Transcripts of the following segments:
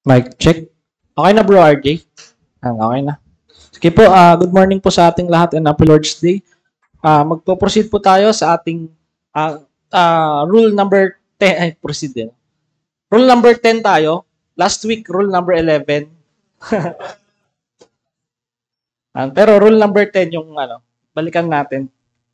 Mic check. Okay na bro, RJ? Okay na. Sige po, good morning po sa ating lahat and Happy Lord's Day. Magpo-proceed po tayo sa ating rule number 10. Ay, proceed din. Rule number 10 tayo. Last week, rule number 11. Pero rule number 10 yung balikan natin.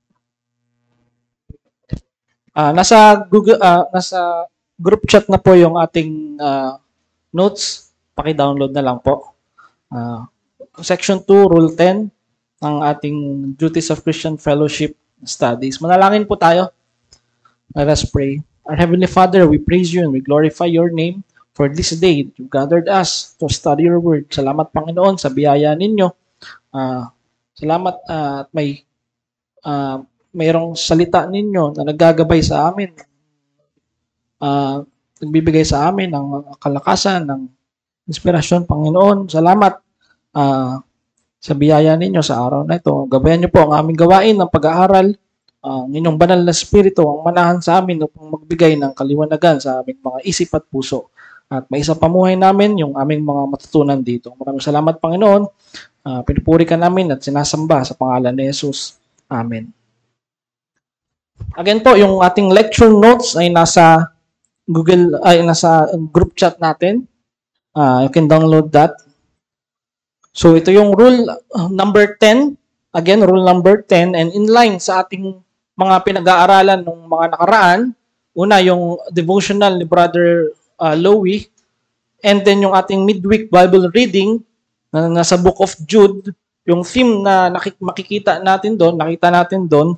Nasa Google, nasa group chat na po yung ating notes. Paki-download na lang po. Section 2, Rule 10, ang ating Duties of Christian Fellowship Studies. Manalangin po tayo. Let us pray. Our Heavenly Father, we praise you and we glorify your name for this day that you gathered us to study your word. Salamat, Panginoon, sa biyaya ninyo. Salamat at mayroong salita ninyo na naggagabay sa amin. Nagbibigay sa amin ng kalakasan, ng inspirasyon, Panginoon. Salamat sa biyaya ninyo sa araw na ito. Gabayan niyo po ang aming gawain ng pag-aaral. Ang inyong banal na spirito ang manahan sa amin upang magbigay ng kaliwanagan sa aming mga isip at puso. At maisa pamuhay namin yung aming mga matutunan dito. Maraming salamat, Panginoon. Pinupuri ka namin at sinasamba sa pangalan ni Jesus. Amen. Again po, yung ating lecture notes ay nasa Google, nasa group chat natin. You can download that. So ito yung rule number 10. Again, rule number 10. And in line sa ating mga pinag-aaralan ng mga nakaraan, una yung devotional ni Brother Lowy, and then yung ating midweek Bible reading na nasa Book of Jude, yung theme na nakita natin doon,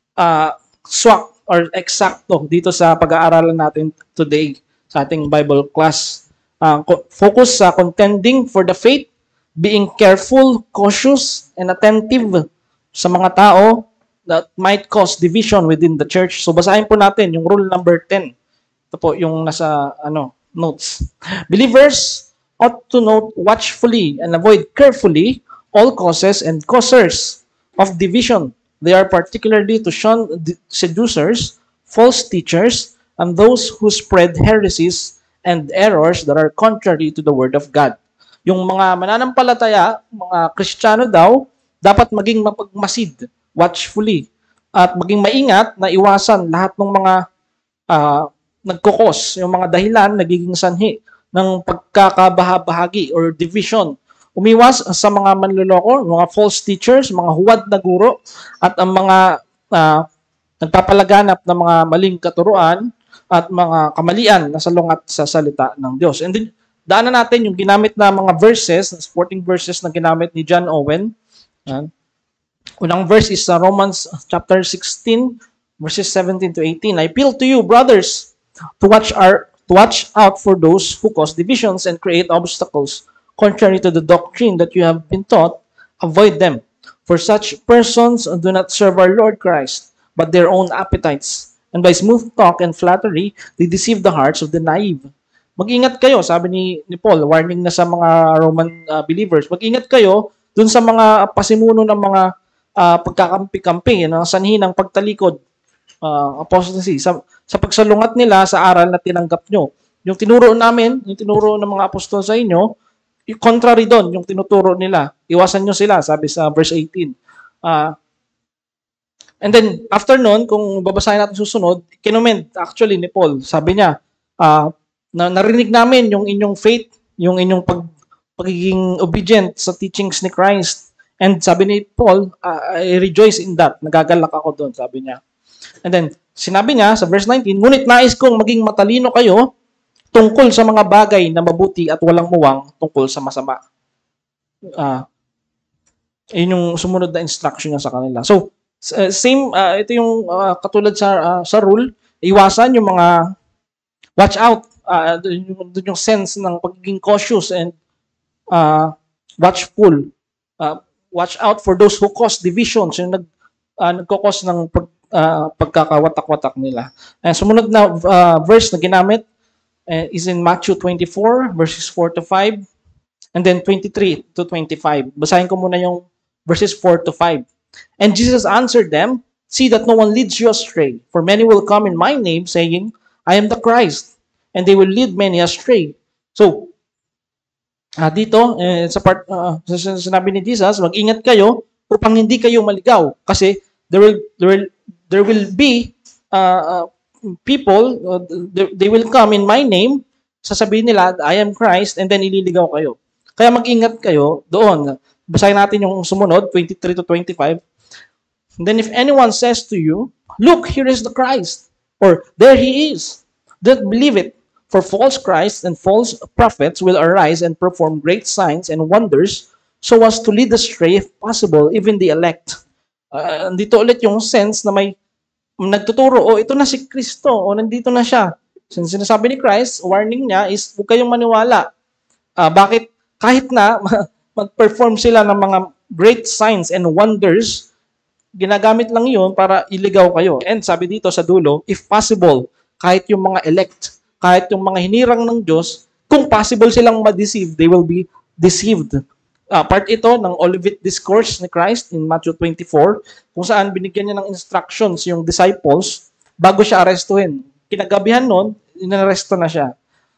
swak or eksakto dito sa pag-aaralan natin today sa ating Bible class. Focus sa contending for the faith, being careful, cautious, and attentive sa mga tao that might cause division within the church. So basahin po natin yung rule number 10. Ito po yung nasa notes. Believers ought to note watchfully and avoid carefully all causes and causers of division. They are particularly to shun seducers, false teachers, and those who spread heresies and errors that are contrary to the Word of God. Yung mga mananampalataya, mga Kristiyano daw, dapat maging mapagmasid, watchfully, at maging maingat na iwasan lahat ng mga nagkukos, yung mga dahilan, nagiging sanhi ng pagkakabahabahagi or division. Umiwas sa mga manloloko, mga false teachers, mga huwad na guro, at ang mga nagpapalaganap ng mga maling katuruan at mga kamalian na salungat sa salita ng Diyos. And then, daanan natin yung ginamit na mga verses, supporting verses na ginamit ni John Owen. Unang verse is Romans chapter 16, verses 17 to 18. I appeal to you, brothers, to watch out for those who cause divisions and create obstacles contrary to the doctrine that you have been taught. Avoid them. For such persons do not serve our Lord Christ, but their own appetites. And by smooth talk and flattery, they deceive the hearts of the naive. Mag-ingat kayo, sabi ni Paul, warning na sa mga Roman believers. Mag-ingat kayo dun sa mga pasimuno ng mga pagkakampi-kampi, sanhi ng pagtalikod, apostasy, sa pagsalungat nila sa aral na tinanggap nyo. Yung tinuro namin, yung tinuro ng mga apostol sa inyo, contrary doon, yung tinuturo nila. Iwasan nyo sila, sabi sa verse 18. And then, after nun, kung babasahin natin susunod, kinoment actually ni Paul. Sabi niya, narinig namin yung inyong faith, yung inyong pagiging obedient sa teachings ni Christ. And sabi ni Paul, I rejoice in that. Nagagalak ako doon, sabi niya. And then, sinabi niya sa verse 19, ngunit nais kong maging matalino kayo tungkol sa mga bagay na mabuti at walang muwang tungkol sa masama. Yun yung sumunod na instruction niya sa kanila. So, same, ito yung katulad sa rule, iwasan yung mga watch out, yung sense ng pagiging cautious and watchful. Watch out for those who cause divisions, yung nagkakos ng pagkakawatak-watak nila. And sumunod na verse na ginamit is in Matthew 24, verses 4 to 5, and then 23 to 25. Basahin ko muna yung verses 4 to 5. And Jesus answered them, see that no one leads you astray, for many will come in my name, saying, I am the Christ, and they will lead many astray. So, Dito, sa part, sinabi ni Jesus, mag-ingat kayo upang hindi kayo maligaw. Kasi there will be uh, uh, people, they will come in my name, sasabihin nila, I am Christ, and then ililigaw kayo. Kaya mag-ingat kayo doon. Basahin natin yung sumunod, 23 to 25. And then if anyone says to you, look, here is the Christ, or there he is, don't believe it. For false Christs and false prophets will arise and perform great signs and wonders so as to lead astray, if possible, even the elect. Dito ulit yung sense na may nagtuturo, ito na si Kristo, nandito na siya. Sinasabi ni Christ, warning niya is, huwag kayong maniwala. Bakit? Kahit na mag-perform sila ng mga great signs and wonders, ginagamit lang yun para iligaw kayo. And sabi dito sa dulo, if possible, kahit yung mga elect, kahit yung mga hinirang ng Diyos, kung possible silang ma-deceive, they will be deceived. Part ito ng Olivet Discourse ni Christ in Matthew 24, kung saan binigyan niya ng instructions yung disciples bago siya arestuhin. Kinagabihan nun, inaresto na siya.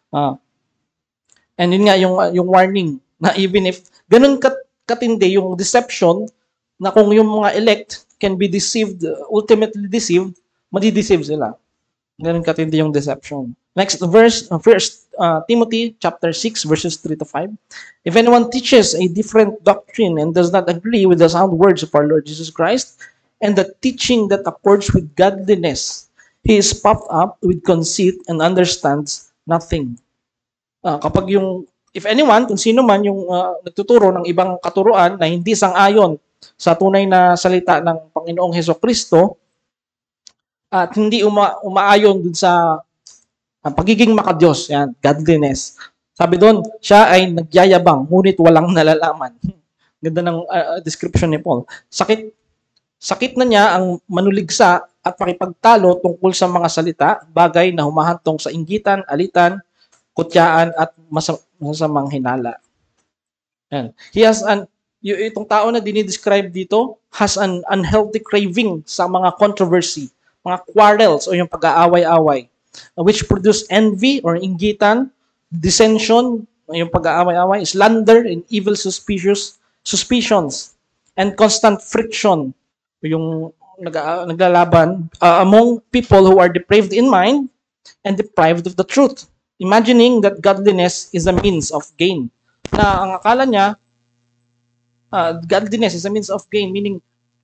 And yun nga yung warning na even if ganun katindi yung deception, na kung yung mga elect can be deceived, ultimately deceived, madi-deceive sila. Ganun katindi yung deception. Next verse, 1 Timothy chapter 6 verses 3 to 5. If anyone teaches a different doctrine and does not agree with the sound words of our Lord Jesus Christ and the teaching that accords with godliness, he is puffed up with conceit and understands nothing. Kapag yung, if anyone, kung sino man yung nagtuturo ng ibang katuruan na hindi sang-ayon sa tunay na salita ng Panginoong Hesukristo at hindi umaayon dun sa pagiging makadiyos, yan, godliness. Sabi doon, siya ay nagyayabang, ngunit walang nalalaman. Ganda ng description ni Paul. Sakit na niya ang manuligsa at makipagtalo tungkol sa mga salita, bagay na humahantong sa inggitan, alitan, kutyaan, at masamang hinala. Yan. He has itong tao na dinidescribe dito has an unhealthy craving sa mga controversy, mga quarrels o yung pag-aaway-away, which produce envy or inggitan, dissension, yung pag-aaway-away, slander and evil suspicions, and constant friction, yung naglalaban among people who are depraved in mind and deprived of the truth, imagining that godliness is a means of gain. Na ang akala niya, godliness is a means of gain, meaning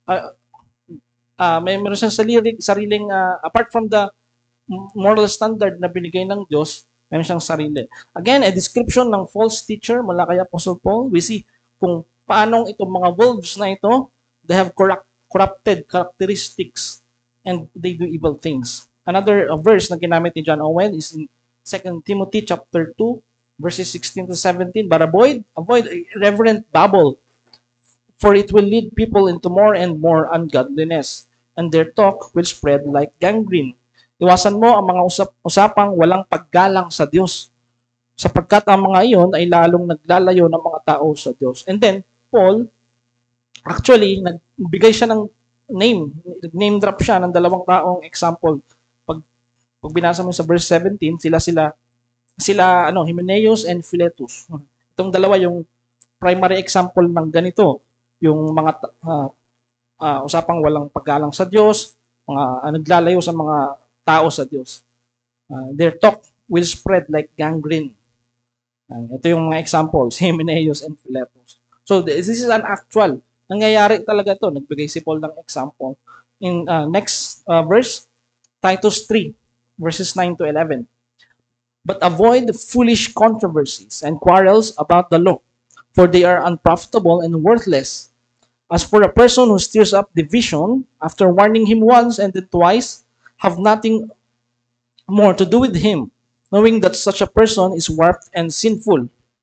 meron siyang sariling apart from the moral standard na binigay ng Diyos, meron siyang sarili. Again, a description ng false teacher mula kay Apostle Paul. We see kung paanong itong mga wolves na ito, they have corrupted characteristics and they do evil things. Another verse na ginamit ni John Owen is in 2 Timothy chapter 2, verses 16 to 17. But avoid irreverent babble, for it will lead people into more and more ungodliness, and their talk will spread like gangrene. Iwasan mo ang mga usapang walang paggalang sa Diyos, sapagkat ang mga iyon ay lalong naglalayo ng mga tao sa Diyos. And then, Paul, actually, nagbigay siya ng name drop siya ng dalawang taong example. Pag binasa mo sa verse 17, sila Hymenaeus and Philetus. Itong dalawa yung primary example ng ganito, yung mga usapang walang paggalang sa Diyos, mga naglalayo sa mga tao sa Diyos. Their talk will spread like gangrene. Ito yung mga examples, Hymenaeus and Philetus. So this is an actual. Nangyayari talaga to. Nagbigay si Paul ng example. In next verse, Titus 3, verses 9 to 11. But avoid foolish controversies and quarrels about the law, for they are unprofitable and worthless. As for a person who stirs up division, after warning him once and then twice, have nothing more to do with him, knowing that such a person is warped and sinful.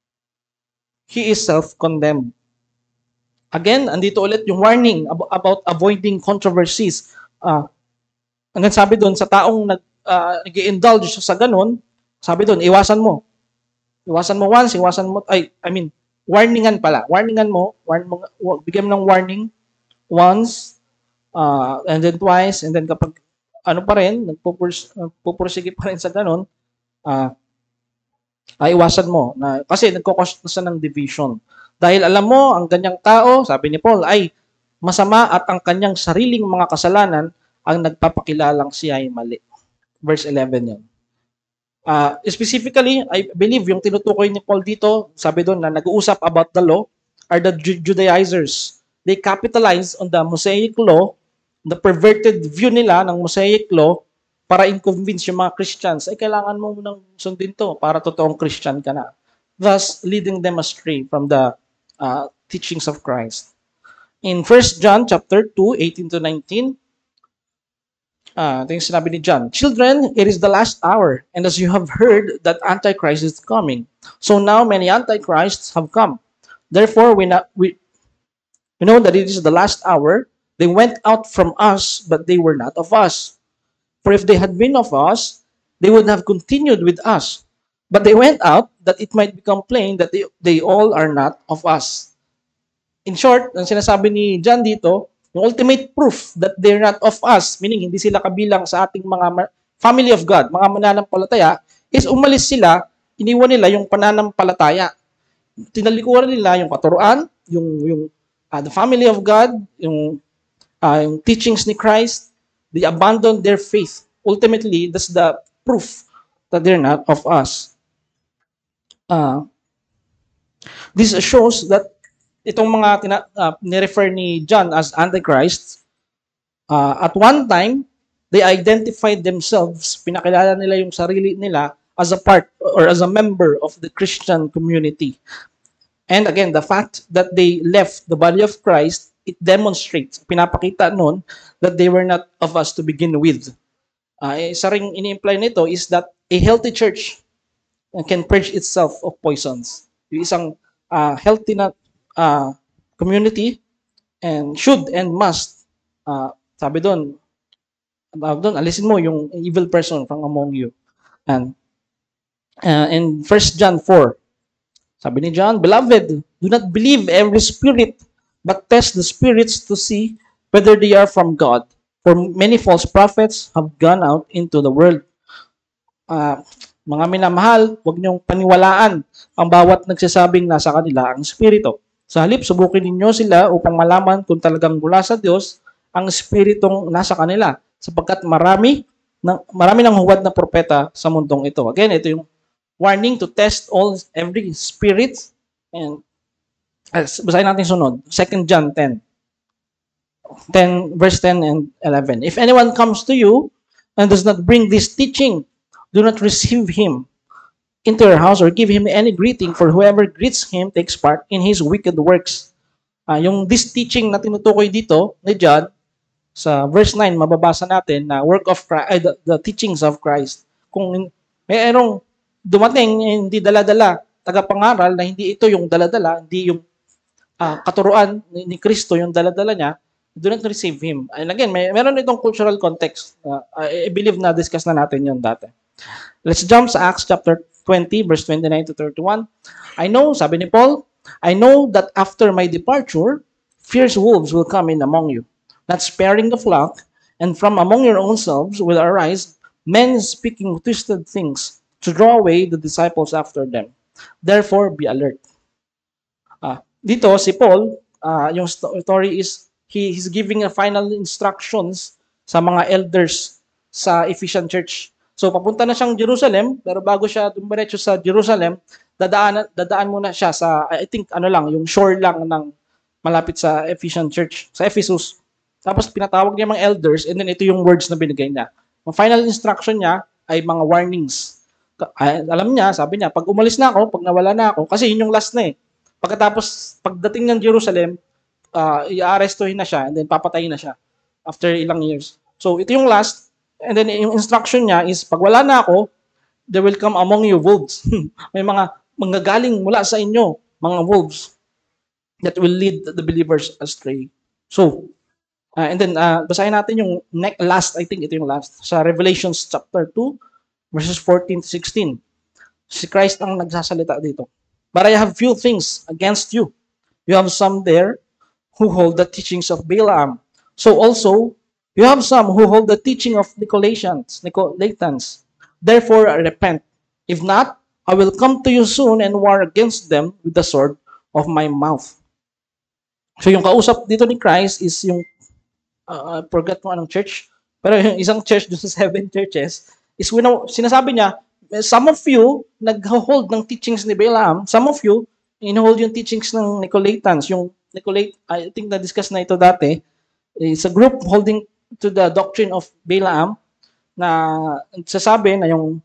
He is self-condemned. Again, andito ulit yung warning about avoiding controversies. Hanggang sabi doon, sa taong nag-i-indulge sa ganun, sabi doon, iwasan mo. Iwasan mo once, warningan pala. Warningan mo, bigyan mo ng warning once, and then twice, and then kapag ano pa rin, nagpupursige pa rin sa ganun, Iwasan mo. Kasi nagkakos na siya ng division. Dahil alam mo, ang ganyang tao, sabi ni Paul, ay masama at ang kanyang sariling mga kasalanan ang nagpapakilalang siya ay mali. Verse 11 yun. Specifically, I believe yung tinutukoy ni Paul dito, sabi doon na nag-uusap about the law, are the Judaizers. They capitalize on the Mosaic law, the perverted view nila ng Mosaic law, para inconvince yung mga Christians, ay kailangan mo munang sundin to para totoong Christian ka na. Thus, leading them astray from the teachings of Christ. In 1 John chapter 2, 18 to 19, ito yung sinabi ni John, "Children, it is the last hour, and as you have heard that Antichrist is coming, so now many Antichrists have come. Therefore, we know that it is the last hour. They went out from us, but they were not of us. For if they had been of us, they would have continued with us. But they went out, that it might become plain that they all are not of us." In short, ang sinasabi ni John dito, yung ultimate proof that they're not of us, meaning hindi sila kabilang sa ating mga family of God, mga mananampalataya, is umalis sila, iniwan nila yung pananampalataya. Tinalikuran nila yung katuruan, yung the family of God, yung teachings ni Christ. They abandoned their faith. Ultimately, that's the proof that they're not of us. This shows that itong mga ni-refer ni John as Antichrist, at one time, they identified themselves, pinakilala nila yung sarili nila as a part or as a member of the Christian community. And again, the fact that they left the body of Christ, it demonstrates, pinapakita nun, that they were not of us to begin with. Isa ring ini-imply nito is that a healthy church can purge itself of poisons. Yung isang healthy na community and should and must, sabi doon, alisin mo yung evil person from among you. And in 1 John 4, sabi ni John, "Beloved, do not believe every spirit, but test the spirits to see whether they are from God. For many false prophets have gone out into the world." Mga minamahal, huwag niyong paniwalaan ang bawat nagsasabing nasa kanila ang Espiritu. Sa halip, subukin ninyo sila upang malaman kung talagang mula sa Diyos ang Espiritong nasa kanila, sapagkat marami ng huwad na propeta sa mundong ito. Again, ito yung warning to test every spirit. And basahin natin sunod, 2 John 10, verse 10 and 11. "If anyone comes to you and does not bring this teaching, do not receive him into your house or give him any greeting, for whoever greets him takes part in his wicked works." Yung this teaching na tinutukoy dito ni John, sa verse 9, mababasa natin na work of Christ, the teachings of Christ. Kung mayroong dumating, hindi dala-dala, tagapangaral na hindi ito yung dala-dala, hindi yung katuruan ni Kristo yung dala-dala niya, do not receive him. And again, meron itong cultural context. I believe na discuss na natin yun dati. Let's jump sa Acts chapter 20, verse 29 to 31. "I know," sabi ni Paul, "I know that after my departure, fierce wolves will come in among you, not sparing the flock, and from among your own selves will arise men speaking twisted things to draw away the disciples after them. Therefore, be alert." Dito, si Paul, yung story is, he's giving a final instructions sa mga elders sa Ephesian church. So, papunta na siyang Jerusalem, pero bago siya dumiretso sa Jerusalem, dadaan muna siya sa, I think, yung shore lang ng malapit sa Ephesian church, sa Ephesus. Tapos, pinatawag niya mga elders, and then ito yung words na binigay niya. Ang final instruction niya ay mga warnings. Alam niya, sabi niya, pag umalis na ako, pag nawala na ako, kasi yun yung last na eh. Pagkatapos, pagdating ng Jerusalem, i-arrestuhin na siya, and then papatayin na siya after ilang years. So, ito yung last. And then, yung instruction niya is, pag wala na ako, there will come among you wolves. May mga manggagaling mula sa inyo, mga wolves, that will lead the believers astray. So, and then, basahin natin yung last, I think ito yung last, sa Revelations chapter 2, verses 14 to 16. Si Christ ang nagsasalita dito. "But I have few things against you. You have some there who hold the teachings of Balaam. So also, you have some who hold the teaching of Nicolaitans. Therefore, repent. If not, I will come to you soon and war against them with the sword of my mouth. So yung kausap dito ni Christ is yung, I forgot mo anong church, pero yung isang church doon sa 7 churches, is sinasabi niya, some of you nag-hold ng teachings ni Balaam, some of you in-hold yung teachings ng Nicolaitans. Yung Nicolait, I think na-discuss na ito dati, is a group holding to the doctrine of Balaam na sasabi na yung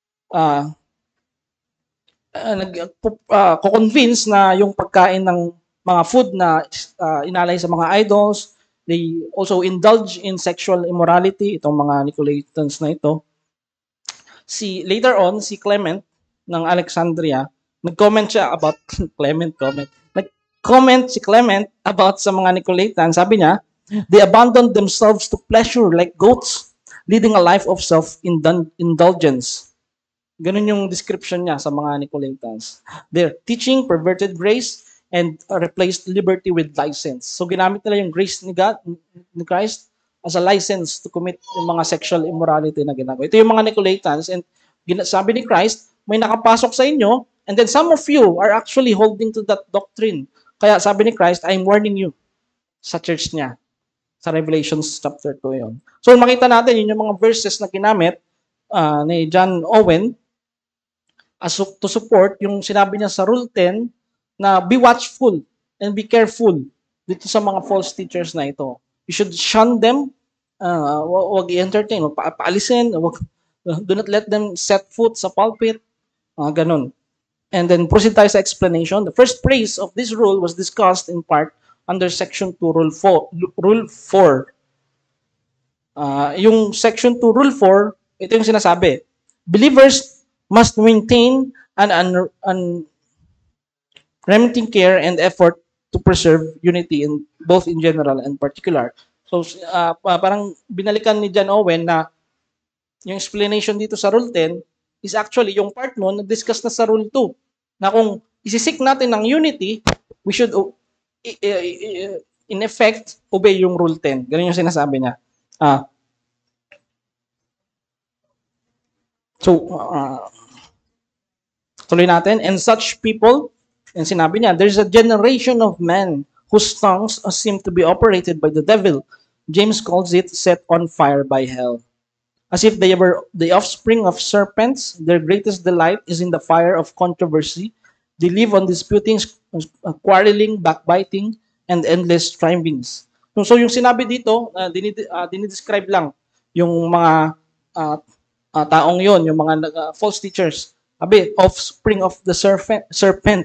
convince na yung pagkain ng mga food na inalay sa mga idols, they also indulge in sexual immorality, itong mga Nicolaitans na ito. Later on, si Clement ng Alexandria, nag-comment siya about Nag-comment si Clement about sa mga Nicolaitans. Sabi niya, they abandoned themselves to pleasure like goats, leading a life of self-indulgence. Ganun yung description niya sa mga Nicolaitans. Their teaching perverted grace and replaced liberty with license. So ginamit nila yung grace ni God, ni Christ, as a license to commit yung mga sexual immorality na ginagawa. Ito yung mga Nicolaitans, and sabi ni Christ, may nakapasok sa inyo, and then some of you are actually holding to that doctrine. Kaya sabi ni Christ, I'm warning you sa church niya. Sa Revelation chapter 2 yun. So makita natin, yun yung mga verses na ginamit ni John Owen to support yung sinabi niya sa Rule 10 na be watchful and be careful dito sa mga false teachers na ito. You should shun them, wag i-entertain, wag paalisin, do not let them set foot sa pulpit, ganun. And then proceed tayo sa explanation. The first phrase of this rule was discussed in part under Section 2, Rule 4. Yung Section 2, Rule 4, ito yung sinasabi. Believers must maintain an unremitting care and effort to preserve unity in both in general and particular. So, parang binalikan ni John Owen na yung explanation dito sa Rule 10 is actually yung part nun na-discuss na sa Rule 2. Na kung isisik natin ng unity, we should in effect obey yung Rule 10. Ganun yung sinasabi niya. Tuloy natin. And such people, and sinabi niya, there's a generation of men whose tongues seem to be operated by the devil. James calls it set on fire by hell. As if they were the offspring of serpents, their greatest delight is in the fire of controversy. They live on disputing, quarreling, backbiting, and endless strivings. So yung sinabi dito, dinidescribe lang yung mga taong yon, yung mga false teachers. Sabi, offspring of the serpent.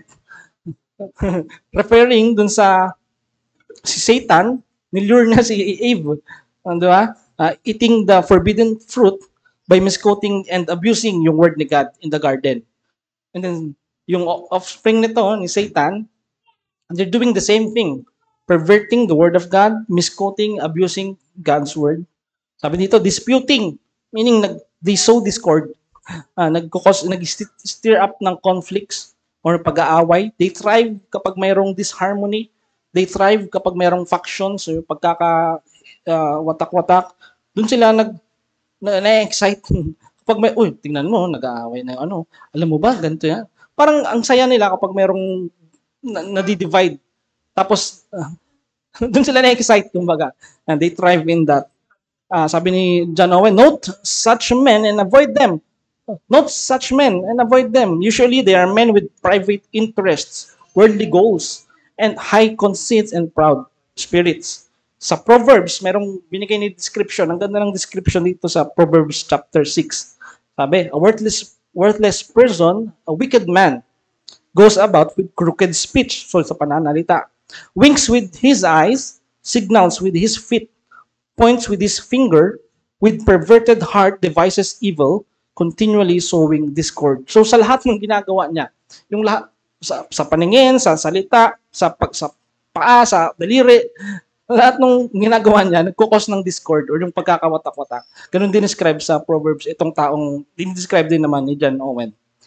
Referring dun sa si Satan, nilure na si Eve. Di ba? Eating the forbidden fruit by misquoting and abusing yung word ni God in the garden. And then, yung offspring nito, ni Satan, they're doing the same thing. Perverting the word of God, misquoting, abusing God's word. Sabi dito, disputing, meaning they sow discord. Nag-stir up ng conflicts or pag-aaway. They thrive kapag mayroong disharmony. They thrive kapag mayroong factions o watak-watak. Doon sila na-excite. Kapag may, tingnan mo, nag-aaway na ano. Alam mo ba, ganito yan. Parang ang saya nila kapag mayroong nadi-divide. Tapos, doon sila na-excite, kumbaga. And they thrive in that. Sabi ni John Owen, note such men and avoid them. Note such men and avoid them. Usually, they are men with private interests, worldly goals, and high conceits and proud spirits. Sa Proverbs, merong binigay ni description. Ang ganda ng description dito sa Proverbs chapter 6. Sabi, a worthless person, a wicked man, goes about with crooked speech. So, sa pananalita. Winks with his eyes, signals with his feet, points with his finger, with perverted heart devises evil, continually sowing discord. So sa lahat ng ginagawa niya, yung lahat sa paningin, sa salita, sa paa, sa daliri, lahat ng ginagawa niya nagkukos ng discord or yung pagkakawatak-watak. Ganun din describe sa Proverbs itong taong din-describe din naman ni John Owen.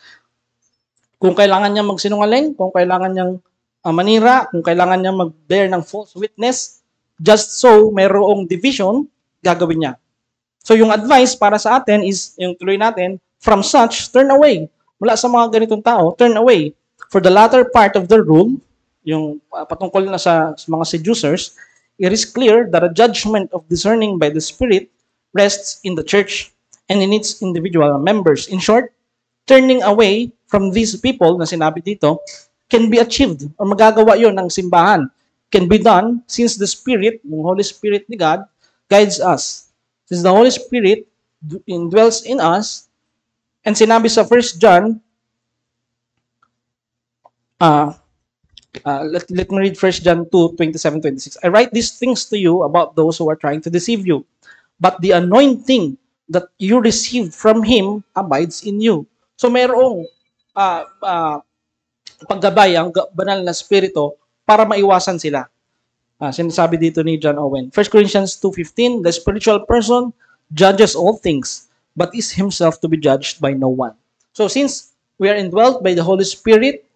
Kung kailangan niya magsinungaling, kung kailangan niyang manira, kung kailangan niya mag-bear ng false witness, just so mayroong division, gagawin niya. So yung advice para sa atin is, yung tuloy natin, from such, turn away. mula sa mga ganitong tao, turn away. For the latter part of the rule, yung patungkol na sa mga seducers, it is clear that a judgment of discerning by the Spirit rests in the church and in its individual members. In short, turning away from these people na sinabi dito can be achieved or magagawa yon ng simbahan. Can be done since the Spirit, yung Holy Spirit ni God, guides us. Since the Holy Spirit indwells in us, and sinabi sa 1 John, let me read 1 John 2, 27, 26. I write these things to you about those who are trying to deceive you. But the anointing that you received from Him abides in you. So mayroong paggabay ang banal na spirito para maiwasan sila. Sinasabi dito ni John Owen. 1 Corinthians 2:15, the spiritual person judges all things, but is himself to be judged by no one. So since we are indwelt by the Holy Spirit,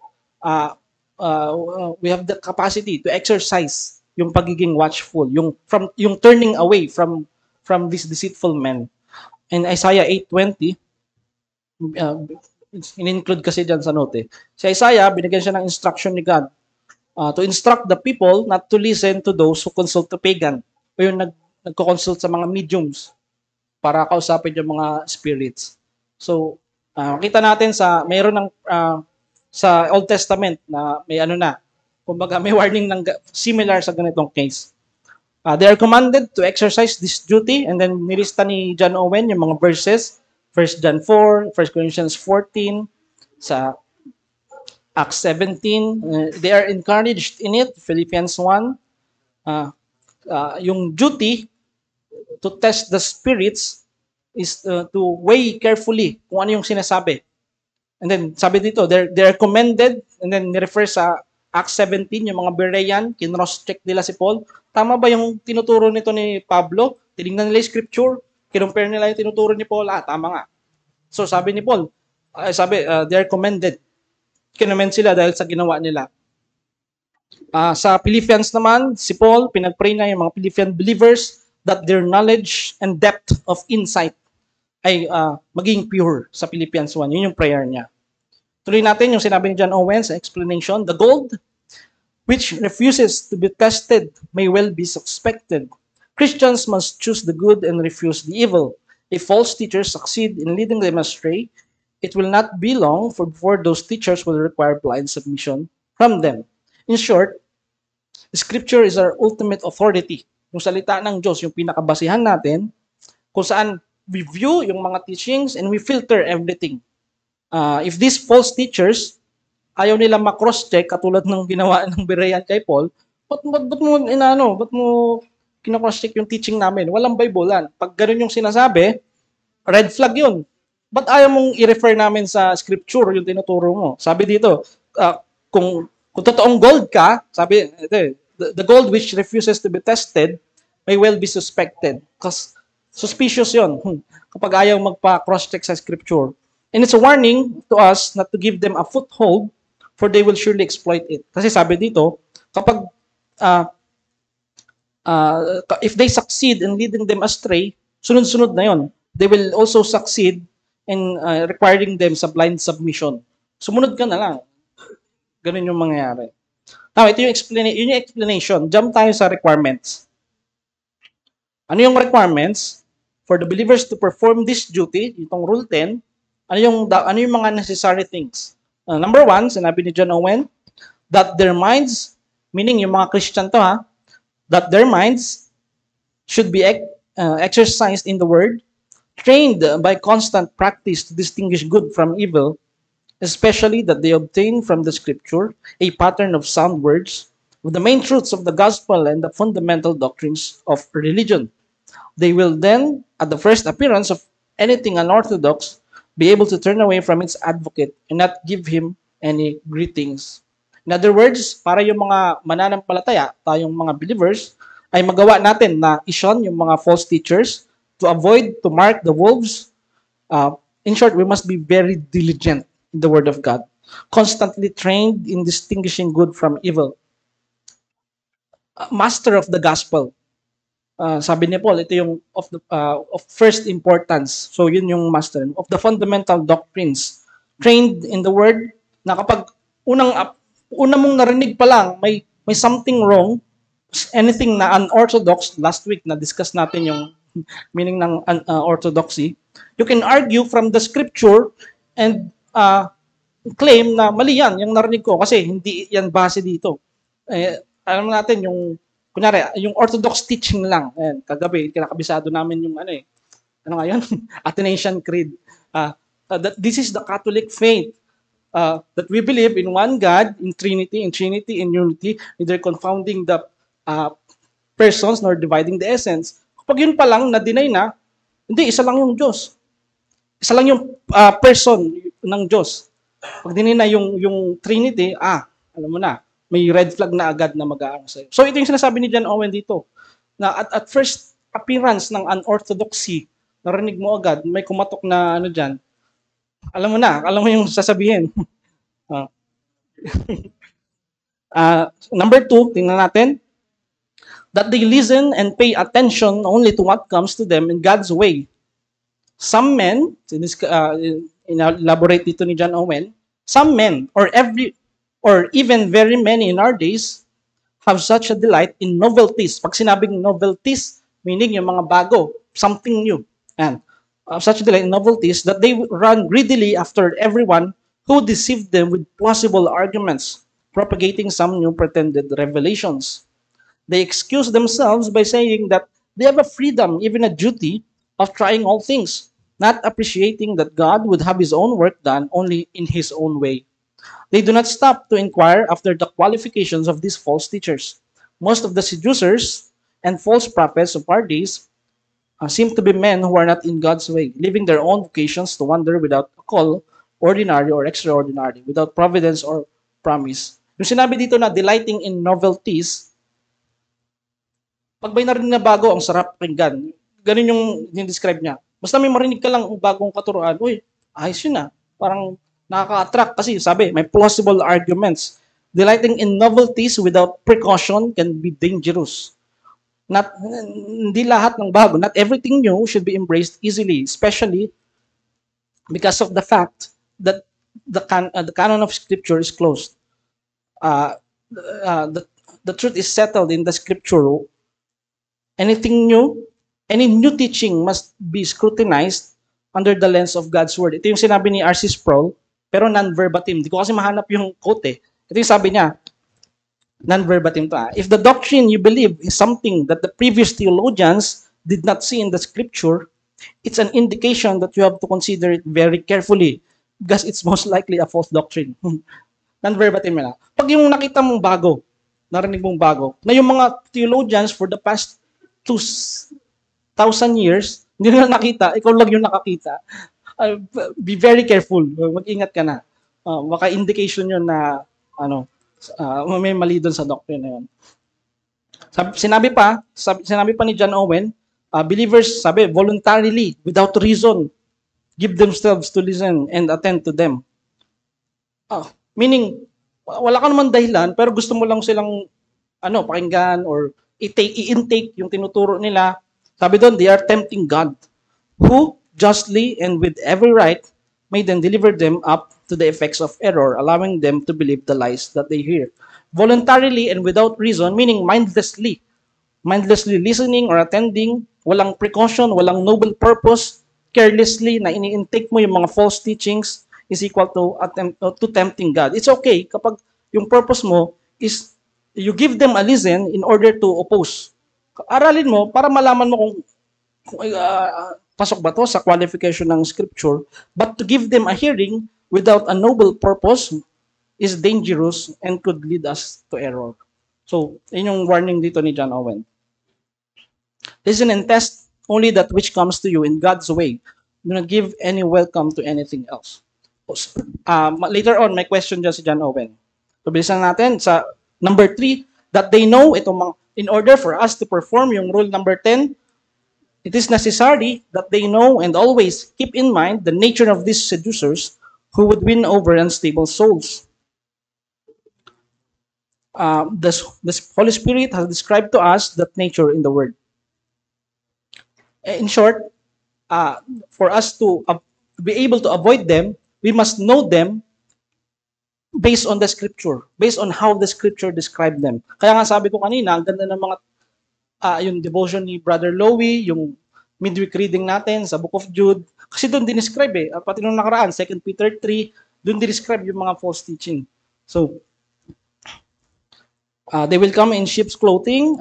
we have the capacity to exercise yung pagiging watchful, yung turning away from these deceitful men. In Isaiah 8:20, in-include kasi dyan sa note. Si Isaiah, binigyan siya ng instruction ni God to instruct the people not to listen to those who consult the pagan o yung nagko-consult sa mga mediums para kausapin yung mga spirits. So, kita natin mayroon ng sa Old Testament na may kumbaga may warning ng similar sa ganitong case. They are commanded to exercise this duty, and then nilista ni John Owen yung mga verses, 1 John 4, 1 Corinthians 14, sa Acts 17, they are encouraged in it, Philippians 1, yung duty to test the spirits is to weigh carefully kung ano yung sinasabi. And then, sabi dito, they're commended, and then nirefer sa Acts 17, yung mga Berean, kinross-check nila si Paul. Tama ba yung tinuturo nito ni Pablo? Tinignan nila yung scripture, kinumpare nila yung tinuturo ni Paul. Tama nga. So, sabi ni Paul, they're commended. Kinoment sila dahil sa ginawa nila. Sa Philippians naman, si Paul, pinag-pray na yung mga Philippian believers that their knowledge and depth of insight ay maging pure sa Philippians 1. Yun yung prayer niya. Tuloy natin yung sinabi ni John Owen sa explanation. The gold which refuses to be tested may well be suspected. Christians must choose the good and refuse the evil. If false teachers succeed in leading them astray, it will not be long before those teachers will require blind submission from them. In short, Scripture is our ultimate authority. Yung salita ng Diyos, yung pinakabasihan natin, kung saan we view yung mga teachings and we filter everything. If these false teachers, ayaw nila ma-cross-check katulad ng ginawa ng Berean kay Paul, ba't mo kina-cross-check yung teaching namin? Walang Bible-an. Pag ganun yung sinasabi, red flag yun. Ba't ayaw mong i-refer namin sa scripture yung tinuturo mo? Sabi dito, kung totoong gold ka, sabi, the gold which refuses to be tested may well be suspected. Because suspicious yun kapag ayaw magpa-cross-check sa scripture. And it's a warning to us not to give them a foothold, for they will surely exploit it. Kasi sabi dito, kapag if they succeed in leading them astray, sunod-sunod na yon. They will also succeed in requiring them sa blind submission. Sumunod ka na lang. Ganun yung mangyayari. Now, ito yung explanation. Jump tayo sa requirements. Ano yung requirements for the believers to perform this duty, itong Rule 10, ano yung mga necessary things? Number 1, sinabi ni John Owen, that their minds, meaning yung mga Christian to that their minds should be exercised in the Word, trained by constant practice to distinguish good from evil, especially that they obtain from the Scripture a pattern of sound words, with the main truths of the gospel and the fundamental doctrines of religion. They will then, at the first appearance of anything unorthodox, be able to turn away from its advocate and not give him any greetings. In other words, para yung mga mananampalataya, tayong mga believers, ay magawa natin na i-shun yung mga false teachers, to avoid, to mark the wolves. In short, we must be very diligent in the Word of God, constantly trained in distinguishing good from evil. Master of the gospel. Sabi ni Paul, ito yung of first importance. So yun yung master. Of the fundamental doctrines trained in the word, na kapag una mong narinig pa lang, may something wrong, anything na unorthodox, last week na discuss natin yung meaning ng orthodoxy, you can argue from the scripture and claim na mali yan, yung narinig ko, kasi hindi yan base dito. Alam natin, kunyari, yung orthodox teaching lang, kagabi, kinakabisado namin yung ano nga yun? Athanasian Creed. That this is the Catholic faith. That we believe in one God, in Trinity, in unity, neither confounding the persons nor dividing the essence. Kapag yun pa lang, na-deny na, hindi, isa lang yung Diyos. Isa lang yung person ng Diyos. Pag dinina yung Trinity, alam mo na, may red flag na agad na mag-aano sa'yo. So ito yung sinasabi ni John Owen dito, na at first appearance ng unorthodoxy, narinig mo agad, may kumatok na dyan, alam mo yung sasabihin. Number 2, tingnan natin, that they listen and pay attention only to what comes to them in God's way. Some men, elaborate dito ni John Owen, some men, or even very many in our days, have such a delight in novelties. Pag sinabing novelties, meaning yung mga bago, something new. And such a delight in novelties that they run greedily after everyone who deceived them with plausible arguments, propagating some new pretended revelations. They excuse themselves by saying that they have a freedom, even a duty, of trying all things, not appreciating that God would have his own work done only in his own way. They do not stop to inquire after the qualifications of these false teachers. Most of the seducers and false prophets of our days seem to be men who are not in God's way, living their own vocations to wander without a call, ordinary or extraordinary, without providence or promise. Yung sinabi dito na delighting in novelties, pag may narinig na bago, ang sarap pakinggan. Ganun yung describe niya. Basta may marinig ka lang bagong katuruan, uy, ayos yun Parang nakaka-attract kasi sabi, may plausible arguments. Delighting in novelties without precaution can be dangerous. Hindi lahat ng bago, not everything new should be embraced easily, especially because of the fact that the canon of Scripture is closed. The truth is settled in the Scripture. Any new teaching must be scrutinized under the lens of God's Word. Ito yung sinabi ni R.C. Sproul, pero non-verbatim. Di ko kasi mahanap yung quote Ito yung sabi niya, non-verbatim to. If the doctrine you believe is something that the previous theologians did not see in the Scripture, it's an indication that you have to consider it very carefully because it's most likely a false doctrine. Non-verbatim na. Pag yung nakita mong bago, narinig mong bago, na yung mga theologians for the past 2,000 years, hindi na nakita, ikaw lang yung nakakita, be very careful. Mag-ingat ka na. Baka indication yun na may mali doon sa doctrine na yun. Sinabi pa ni John Owen, believers, voluntarily, without reason, give themselves to listen and attend to them. Meaning, wala ka naman dahilan, pero gusto mo lang silang pakinggan or i-intake yung tinuturo nila. Sabi doon, they are tempting God, who justly and with every right may then deliver them up to the effects of error, allowing them to believe the lies that they hear. Voluntarily and without reason, meaning mindlessly listening or attending, walang precaution, walang noble purpose, carelessly na ini-intake mo yung mga false teachings is equal to tempting God. It's okay kapag yung purpose mo is you give them a listen in order to oppose. Aralin mo para malaman mo kung pasok ba to sa qualification ng Scripture, but to give them a hearing without a noble purpose is dangerous and could lead us to error. So, yun yung warning dito ni John Owen. Listen and test only that which comes to you in God's way. Do not give any welcome to anything else. Later on, may question dyan si John Owen. So, bilisan natin sa number 3, that they know, in order for us to perform yung rule number 10, it is necessary that they know and always keep in mind the nature of these seducers who would win over unstable souls. The Holy Spirit has described to us that nature in the Word. In short, for us to be able to avoid them, we must know them based on the scripture, based on how the scripture describe them. Kaya nga sabi ko kanina, ang ganda ng mga yung devotion ni Brother Lowy, yung midweek reading natin sa Book of Jude, kasi doon dinescribe pati nung nakaraan, 2 Peter 3, doon dinescribe yung mga false teaching. So, they will come in sheep's clothing,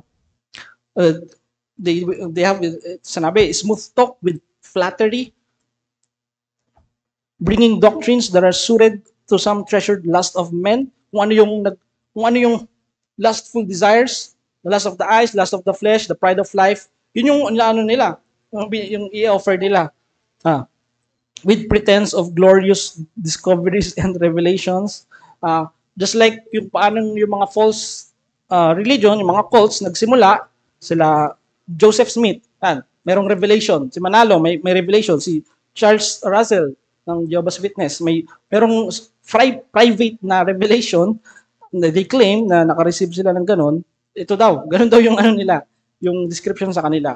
they have, sanabi, smooth talk with flattery, bringing doctrines that are suited to some treasured lust of men, kung ano yung lustful desires, the lust of the eyes, lust of the flesh, the pride of life, yun yung ano nila, yung i-offer nila. With pretense of glorious discoveries and revelations, just like yung paanong yung mga false religion, yung mga cults nagsimula, sila Joseph Smith, merong revelation, si Manalo may revelation, si Charles Russell ng Jehovah's Witness, merong private na revelation, they claim na naka-receive sila ng ganun, ito daw, ganun daw yung ano nila, yung description sa kanila.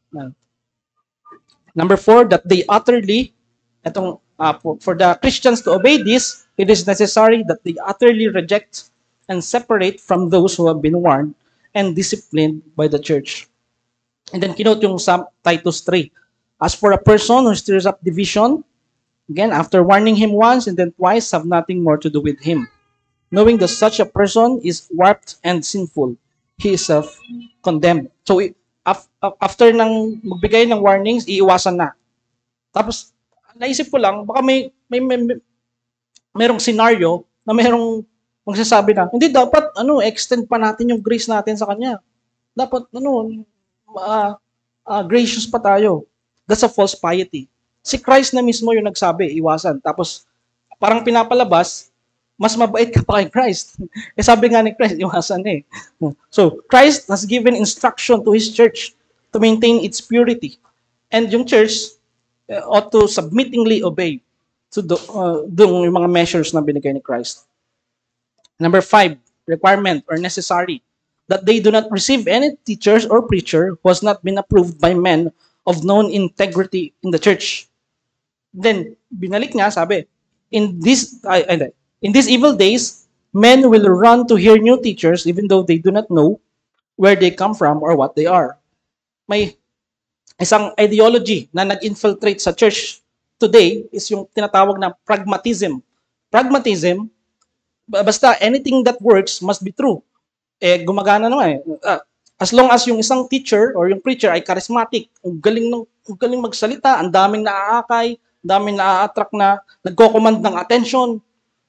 Number 4, that they utterly, for the Christians to obey this, it is necessary that they utterly reject and separate from those who have been warned and disciplined by the church. And then kinote yung Titus 3. As for a person who stirs up division, again, after warning him once and then twice, have nothing more to do with him. Knowing that such a person is warped and sinful, he is self-condemned. So, after nang magbigay ng warnings, iiwasan na. Tapos, naisip ko lang, baka merong scenario na merong magsasabi na, hindi dapat, extend pa natin yung grace natin sa kanya. Dapat, gracious pa tayo. That's a false piety. Si Christ na mismo yung nagsabi, iwasan. Tapos, parang pinapalabas, mas mabait ka pa kay Christ. Sabi nga ni Christ, iwasan eh. So, Christ has given instruction to His church to maintain its purity. And yung church ought to submittingly obey to yung mga measures na binigay ni Christ. Number 5, requirement or necessary, that they do not receive any teachers or preacher who has not been approved by men of known integrity in the church. Then, binalik niya, sabi, in these evil days, men will run to hear new teachers even though they do not know where they come from or what they are. May isang ideology na nag-infiltrate sa church today is yung tinatawag na pragmatism. Pragmatism, basta anything that works must be true. Gumagana naman as long as yung isang teacher or yung preacher ay charismatic, ang galing magsalita, ang daming naaakay, ang daming naa-attract na nagko-command ng attention.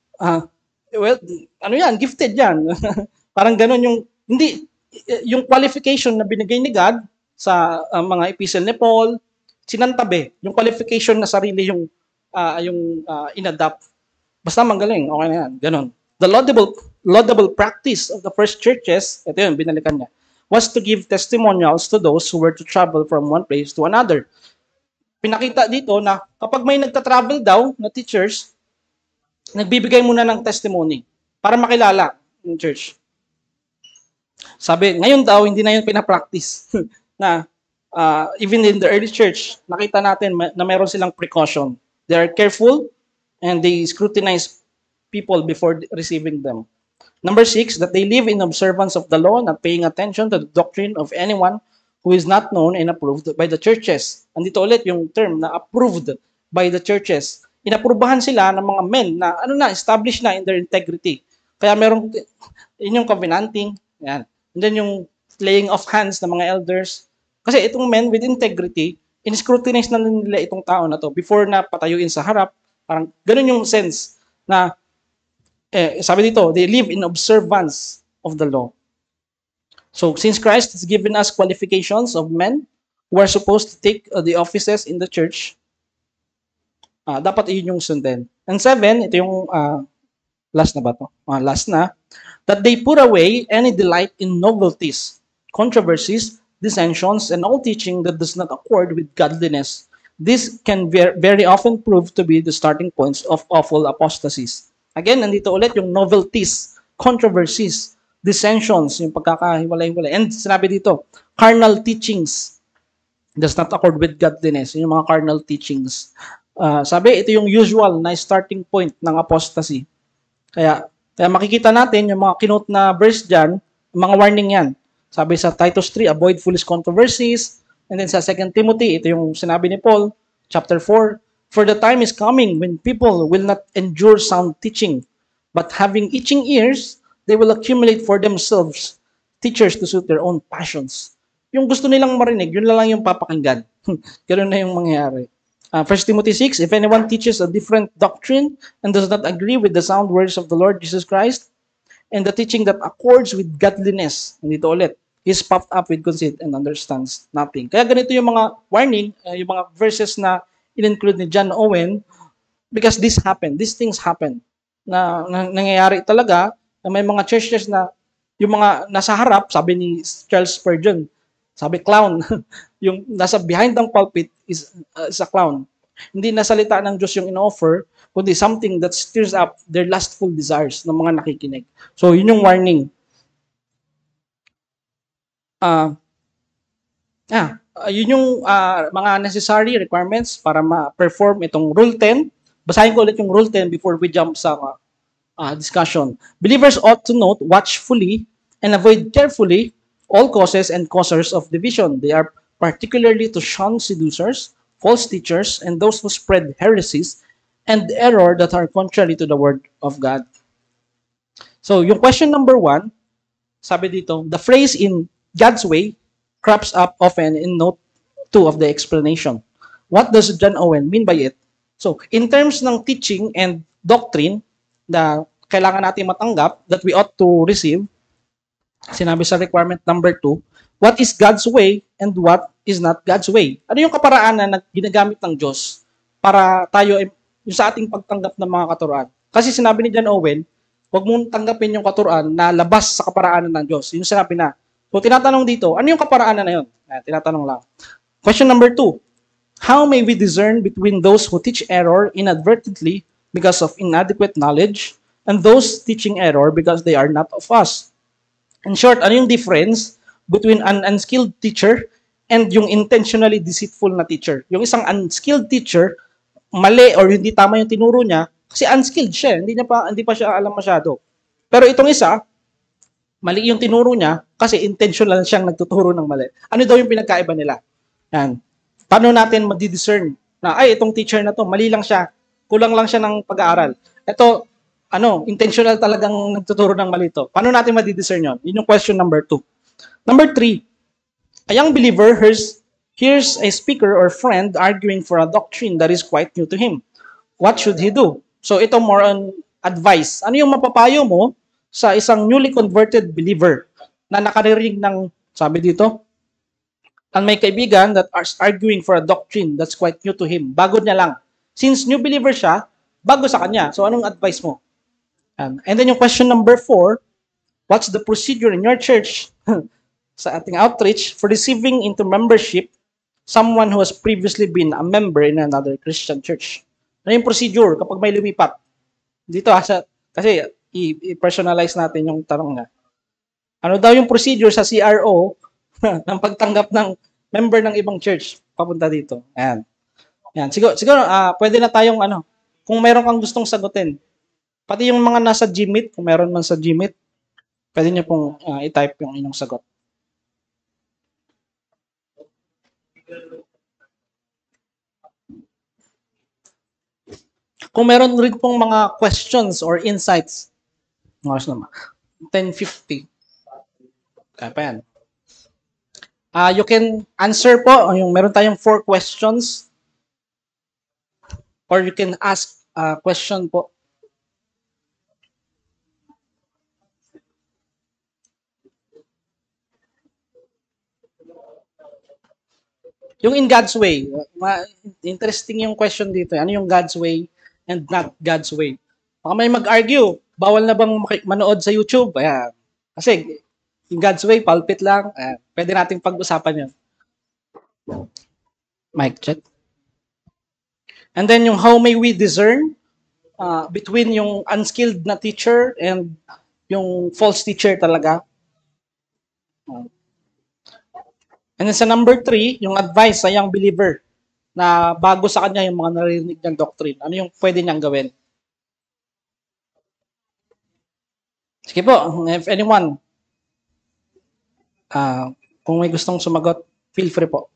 Gifted yan. Parang ganun yung qualification na binigay ni God sa mga epistle ni Paul, sinantabi, yung qualification na sarili yung inadapt. Basta magaling, okay na yan, ganun. The laudable practice of the first churches, ito yun, binalikan niya, was to give testimonials to those who were to travel from one place to another. Pinakita dito na kapag may nagta-travel daw na teachers, nagbibigay muna ng testimony para makilala ng church. Sabi, ngayon daw, hindi na yun pinapractice. Na even in the early church, nakita natin na meron silang precaution. They are careful and they scrutinize people before receiving them. Number 6, that they live in observance of the law, not paying attention to the doctrine of anyone who is not known and approved by the churches. Andito ulit yung term na approved by the churches. Inaprubahan sila ng mga men na established na in their integrity. Kaya merong yun yung covenanting, yan. And then yung laying of hands ng mga elders. Kasi itong men with integrity, in-scrutinize na nila itong tao na to before na patayuin sa harap. Parang ganun yung sense na sabi dito, they live in observance of the law. So, since Christ has given us qualifications of men who are supposed to take the offices in the church, dapat yun yung sundin. And 7, ito yung last na ba to? Last na, that they put away any delight in novelties, controversies, dissensions, and all teaching that does not accord with godliness. This can very often prove to be the starting points of awful apostasies. Again, nandito ulit yung novelties, controversies, dissensions, yung pagkakahiwalay-hiwalay. And sinabi dito, carnal teachings does not accord with godliness. Yung mga carnal teachings. Sabi, ito yung usual na starting point ng apostasy. Kaya makikita natin yung mga kinote na verse dyan, mga warning yan. Sabi sa Titus 3, avoid foolish controversies. And then sa 2 Timothy, ito yung sinabi ni Paul, chapter 4, for the time is coming when people will not endure sound teaching, but having itching ears, they will accumulate for themselves teachers to suit their own passions. Yung gusto nilang marinig, yun lang yung papakinggan. Ganun na yung mangyayari. 1 Timothy 6, if anyone teaches a different doctrine and does not agree with the sound words of the Lord Jesus Christ and the teaching that accords with godliness, dito ulit, is puffed up with conceit and understands nothing. Kaya ganito yung mga warning, yung mga verses na in-include ni John Owen because these things happen. Na nangyayari talaga na may mga churches na yung mga nasa harap, sabi ni Charles Spurgeon, sabi clown, yung nasa behind ng pulpit is a clown. Hindi na salita ng Diyos yung in-offer, kundi something that stirs up their lustful desires ng mga nakikinig. So, yun yung warning. Yun yung mga necessary requirements para ma-perform itong Rule 10. Basahin ko ulit yung Rule 10 before we jump sa discussion. Believers ought to note watchfully and avoid carefully all causes and causers of division. They are particularly to shun seducers, false teachers, and those who spread heresies and error that are contrary to the word of God. So, yung question number 1, sabi dito, the phrase in God's way crops up often in note 2 of the explanation. What does John Owen mean by it? So, in terms ng teaching and doctrine na kailangan natin matanggap, that we ought to receive, sinabi sa requirement number 2, what is God's way and what is not God's way? Ano yung kaparaanan na ginagamit ng Diyos para tayo, yung sa ating pagtanggap ng mga katuruan? Kasi sinabi ni John Owen, huwag mong tanggapin yung katuruan na labas sa kaparaanan ng Diyos. Yung sinabi na. So, tinatanong dito, ano yung kaparaanan na yun? Tinatanong lang. Question number 2, how may we discern between those who teach error inadvertently because of inadequate knowledge and those teaching error because they are not of us? In short, ano yung difference between an unskilled teacher and yung intentionally deceitful na teacher? Yung isang unskilled teacher, mali or hindi tama yung tinuro niya, kasi unskilled siya, hindi pa siya alam masyado. Pero itong isa, mali yung tinuro niya kasi intentional siyang nagtuturo ng mali. Ano daw yung pinagkaiba nila? Yan. Paano natin ma-discern na, ay, itong teacher na to, mali lang siya, kulang lang siya ng pag-aaral. Ito, intentional talagang nagtuturo ng mali to. Paano natin ma-discern yun? Yun yung question number 2. Number 3, a young believer hears a speaker or friend arguing for a doctrine that is quite new to him. What should he do? So ito more on advice. Ano yung mapapayo mo sa isang newly converted believer na nakarinig ng, sabi dito, ang may kaibigan that are arguing for a doctrine that's quite new to him. Bago niya lang. Since new believer siya, bago sa kanya. So anong advice mo? And then yung question number 4, what's the procedure in your church sa ating outreach for receiving into membership someone who has previously been a member in another Christian church? Ano yung procedure kapag may lumipat? Dito kasi i-personalize natin yung tanong nga. Ano daw yung procedure sa CRO ng pagtanggap ng member ng ibang church papunta dito? Ayan. Siguro pwede na tayong kung meron kang gustong sagutin. Pati yung mga nasa Gmeet, kung meron man sa Gmeet, pwede niyo pong i-type yung inyong sagot. Kung meron rin pong mga questions or insights, 10:50. Kaya pa yan. You can answer po, yung meron tayong 4 questions, or you can ask a question po. Yung in God's way, interesting yung question dito. Ano yung God's way and not God's way? Baka may mag-argue, bawal na bang manood sa YouTube? Ayan. Kasi in God's way, pulpit lang. Ayan. Pwede nating pag-usapan yun. Mic check. And then yung how may we discern between yung unskilled na teacher and yung false teacher talaga. And then sa number 3, yung advice sa young believer na bago sa kanya yung mga naririnig niyang doctrine? Ano yung pwede niyang gawin? Sige po, if anyone, kung may gustong sumagot, feel free po.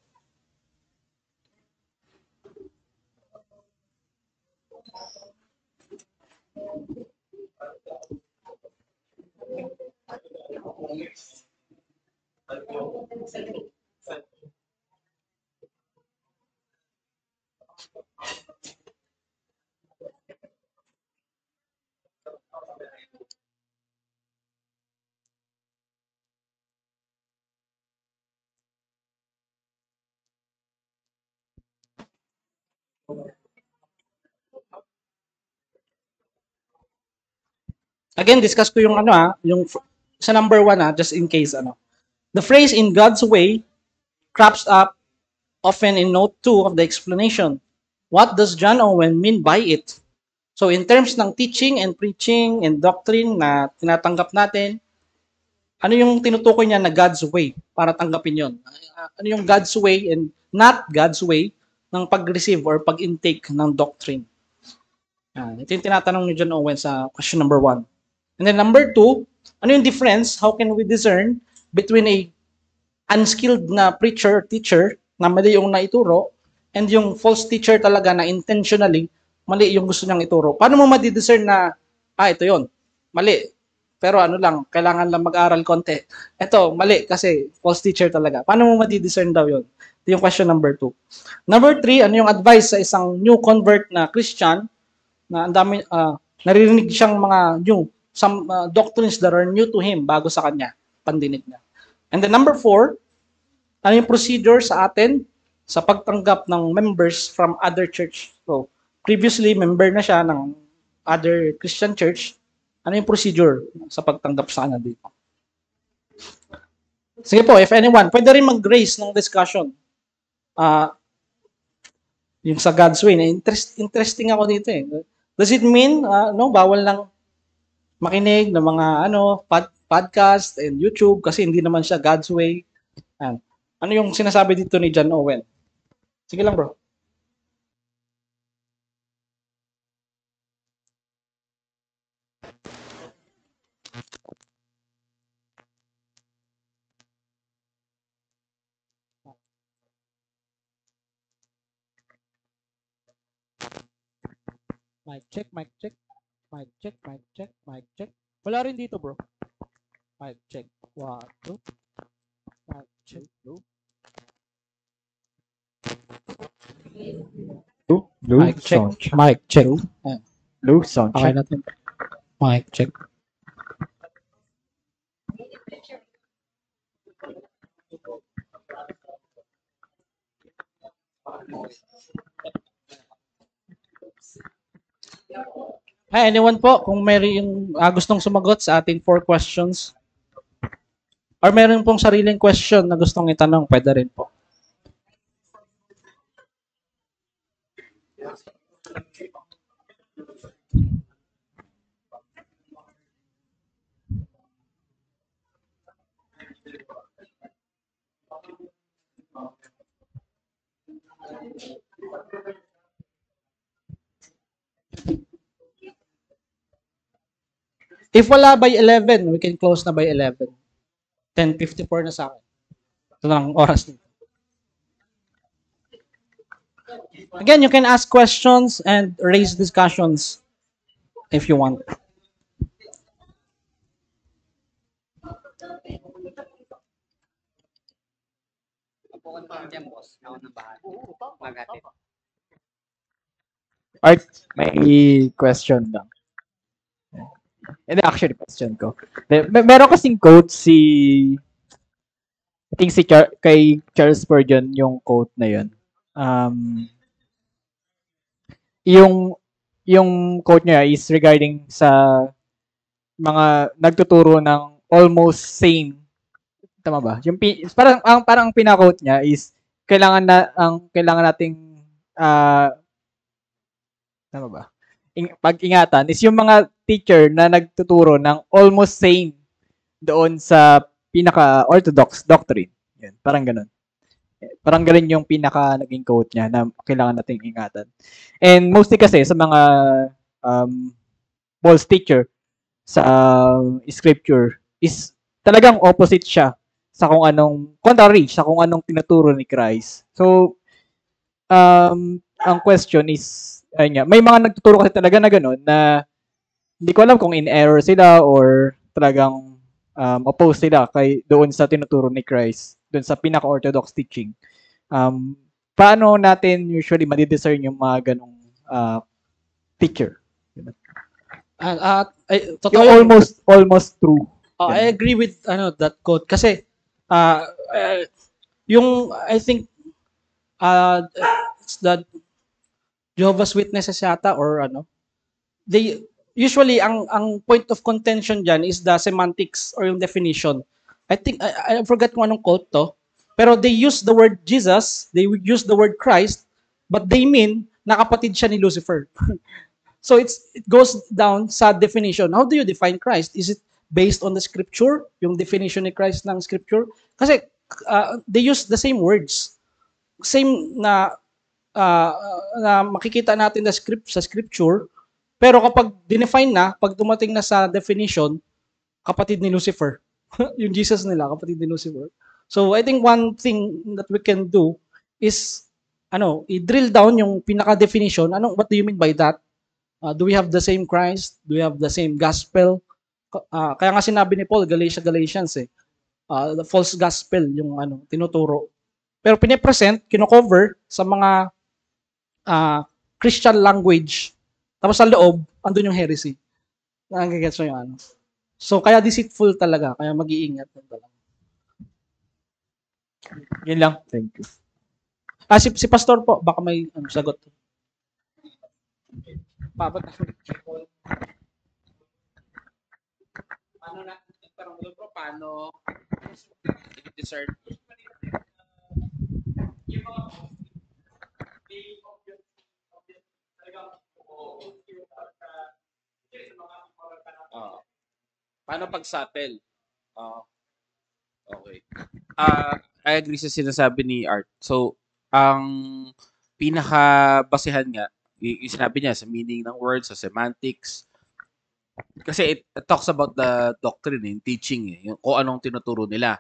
Again, discuss ko yung yung sa number 1 just in case The phrase "in God's way" crops up often in note 2 of the explanation. What does John Owen mean by it? So in terms ng teaching and preaching and doctrine na tinatanggap natin, ano yung tinutukoy niya na God's way para tanggapin yon? Ano yung God's way and not God's way ng pag-receive or pag-intake ng doctrine? Ito yung tinatanong ni John Owen sa question number 1. And then number 2, ano yung difference? How can we discern between a unskilled na preacher, teacher, na mali yung naituro, and yung false teacher talaga na intentionally, mali yung gusto niyang ituro? Paano mo madidiscern na, ito yon, mali. Pero kailangan lang mag-aral konti. Ito, mali kasi false teacher talaga. Paano mo madidiscern daw yon? Ito yung question number 2. Number 3, ano yung advice sa isang new convert na Christian na ang dami, naririnig siyang mga some doctrines that are new to him bago sa kanya, pandinig niya. And then number 4, ano yung procedure sa atin sa pagtanggap ng members from other church? So, previously, member na siya ng other Christian church. Ano yung procedure sa pagtanggap sa kanya dito? Sige po, if anyone, pwede rin mag-raise ng discussion. Yung sa God's way, interesting ako dito eh. Does it mean, bawal lang makinig ng mga podcast and YouTube kasi hindi naman siya God's way? Ano yung sinasabi dito ni John Owen? Sige lang, bro. Mic check, mic check. Mic check, mic check, mic check. Wala rin dito, bro. Mic check. 1, 2. Mic check, 2. Mic check. Mic check. Blue sound check. Okay natin. Mic check. Hi, anyone po, kung meron yung gustong sumagot sa ating 4 questions or meron pong sariling question na gustong itanong, pwede rin po. If wala by 11, we can close na by 11. 10:54 na sa akin. Ito lang oras nito. Again, you can ask questions and raise discussions if you want. Art, may question lang. And actually, question ko. Meron kasing quote I think kay Charles Spurgeon yung quote na yun. Yung quote niya is regarding sa mga nagtuturo ng almost same. Tama ba? Yung parang ang pina-quote niya is kailangan nating tama ba? Pag-ingatan is yung mga teacher na nagtuturo ng almost same doon sa pinaka-orthodox doctrine. Yan, parang ganun. Parang ganun yung pinaka naging quote niya na kailangan nating ingatan. And mostly kasi sa mga false teacher sa scripture is talagang opposite siya sa kung anong contrary sa kung anong tinuturo ni Christ. So ang question is ayun nga, may mga nagtuturo kasi talaga na gano'n na hindi ko alam kung in error sila or talagang opposed sila kay doon sa tinuturo ni Christ, doon sa pinaka-orthodox teaching. Paano natin usually madidiscern yung mga ganong teacher? Totoo yung almost true. I agree with that quote kasi yung I think it's the Jehovah's Witnesses yata or they usually ang point of contention diyan is the semantics or yung definition. I think I forgot kung anong quote to, pero they use the word Jesus, they use the word Christ, but they mean na kapatid siya ni Lucifer. So it goes down sa definition. How do you define Christ? Is it based on the scripture, yung definition ni Christ ng scripture? Kasi they use the same words. Same na makikita natin sa scripture, pero kapag define na, pag dumating na sa definition, kapatid ni Lucifer. Yung Jesus nila, kapatid ni Lucifer. So I think one thing that we can do is i-drill down yung pinaka-definition. What do you mean by that? Do we have the same Christ? Do we have the same gospel? Kaya nga sinabi ni Paul, Galatians the false gospel yung tinuturo. Pero pinipresent, kino-cover sa mga Christian language. Tapos sa loob, andun yung heresy. Nakagigets mo yung So, kaya deceitful talaga. Kaya mag-iingat talaga. Yun lang. Thank you. Si Pastor po, baka may sagot. Paano natin parang paano discern yung mga paano pag-subtle? Okay. I agree sa sinasabi ni Art. So, ang pinaka-basehan nga, yung sinabi niya sa meaning ng words, sa semantics. Kasi it talks about the doctrine, teaching, yung kung anong tinuturo nila.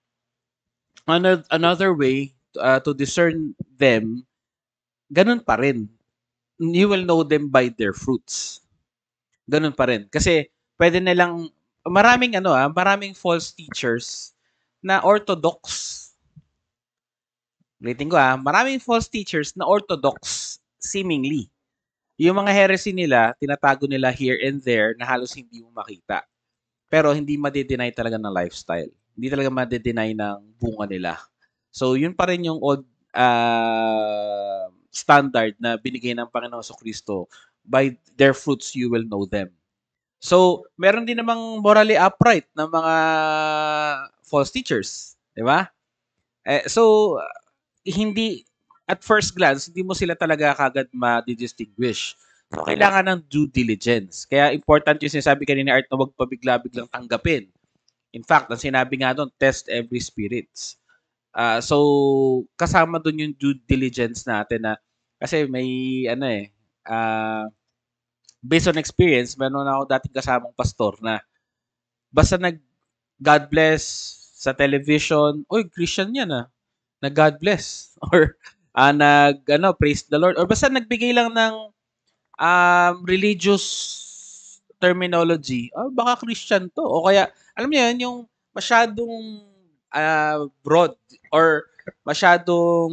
Another way to discern them, ganun pa rin. You will know them by their fruits. Ganun pa rin. Kasi pwede nilang maraming false teachers na orthodox. Ulitin ko maraming false teachers na orthodox seemingly. Yung mga heresy nila, tinatago nila here and there na halos hindi mo makita. Pero hindi madi-deny talaga ng lifestyle. Hindi talaga madi-deny ng bunga nila. So, yun pa rin yung old standard na binigay ng Panginoon Kristo. By their fruits, you will know them. So, meron din namang morally upright na mga false teachers. Di ba? So, hindi, at first glance, hindi mo sila talaga kagad ma-distinguish. So, kailangan ng due diligence. Kaya important yung sinasabi kanina ni Art na huwag pabigla-biglang tanggapin. In fact, ang sinabi nga doon, test every spirits. So, kasama doon yung due diligence natin na kasi may, based on experience, meron ako dating kasamang pastor na basta God bless sa television, Christian yan nag-God bless. Or praise the Lord. Or basta nagbigay lang ng religious terminology, baka Christian to. O kaya, alam niyo yun, yung masyadong broad or masyadong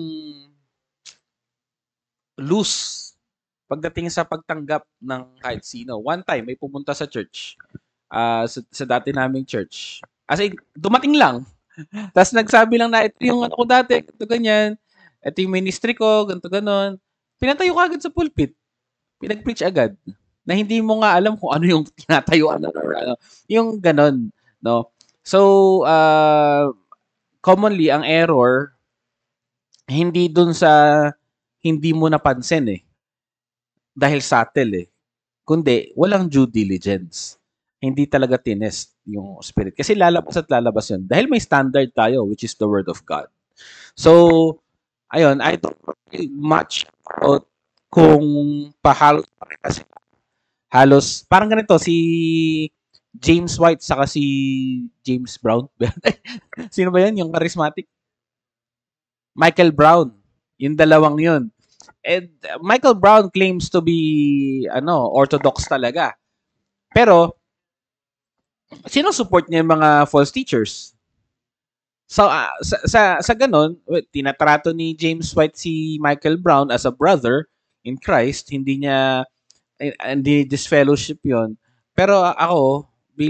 loose pagdating sa pagtanggap ng kahit sino. One time, may pumunta sa church, sa dati naming church. As in, dumating lang. Tapos nagsabi lang na, ito yung ko dati, ito ganyan. Ito yung ministry ko, ganito ganon. Pinatayo ka agad sa pulpit. Pinag-preach agad. Na hindi mo nga alam kung ano yung tinatayuan or ano. Yung ganon. No? So, commonly, ang error, hindi dun sa hindi mo napansin dahil subtle kundi walang due diligence. Hindi talaga tinest yung spirit. Kasi lalabas at lalabas yun. Dahil may standard tayo, which is the Word of God. So, ayun, I don't really much about kung pahalos kasi halos parang ganito si James White saka si James Brown. Sino ba 'yan, yung charismatic? Michael Brown. Yung dalawang 'yun. And Michael Brown claims to be orthodox talaga. Pero sino support niya yung mga false teachers? So, sa ganun, tinatrato ni James White si Michael Brown as a brother in Christ. Hindi disfellowship yon. Pero ako,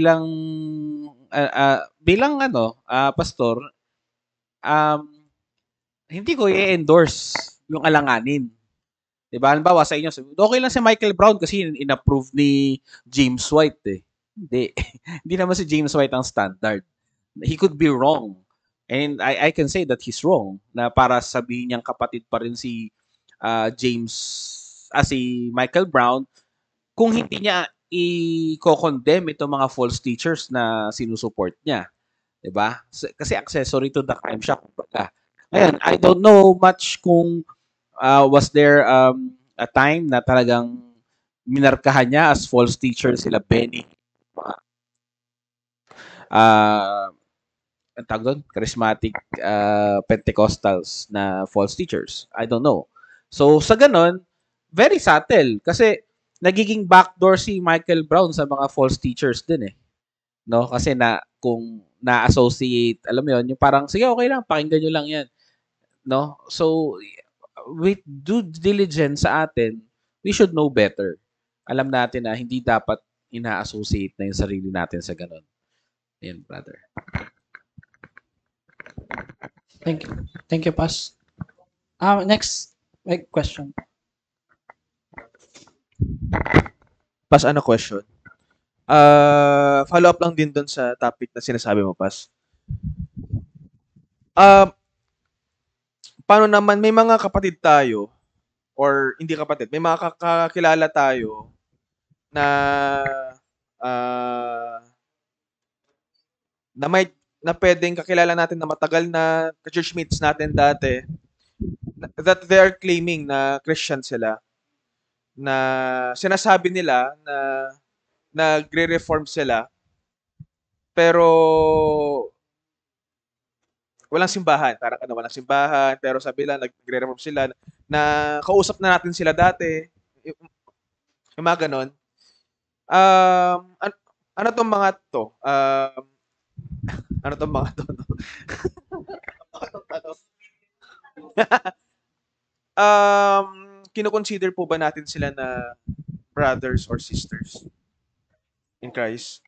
bilang pastor, um, hindi ko i-endorse yung alanganin. Diba? Halimbawa sa inyo, okay lang si Michael Brown kasi in-approve ni James White eh. Hindi. Hindi naman si James White ang standard. He could be wrong. And I can say that he's wrong na para sabihin niyang kapatid pa rin si si Michael Brown kung hindi niya i-condemn itong mga false teachers na sinusuport niya. 'Di ba? Kasi accessory to the crime siya kumbaga. Ngayon, I don't know much kung was there a time na talagang minarkahan niya as false teacher sila Benny, ang tawag doon, charismatic Pentecostals na false teachers. I don't know. So, sa ganon, very subtle. Kasi, nagiging backdoor si Michael Brown sa mga false teachers din eh. No? Kasi kung na-associate, alam mo yun, yung parang, sige, okay lang, pakinggan nyo lang yan. No? So, with due diligence sa atin, we should know better. Alam natin na hindi dapat ina-associate na yung sarili natin sa ganon. Ayan, brother. Thank you. Thank you, Pas. Next question. Pas, ano question? Follow up lang din doon sa topic na sinasabi mo, Pas. Paano naman, may mga kapatid tayo, or hindi kapatid, may mga kakilala tayo na na pwedeng kakilala natin na matagal na ka-churchmates natin dati, that they are claiming na Christian sila, na sinasabi nila na nagre-reform sila, pero walang simbahan. Parang walang simbahan, pero sabi lang, nagre-reform sila, na kausap na natin sila dati, yung mga ganon. Ano tong mga to? Ano tong mga to? Kino-consider po ba natin sila na brothers or sisters in Christ?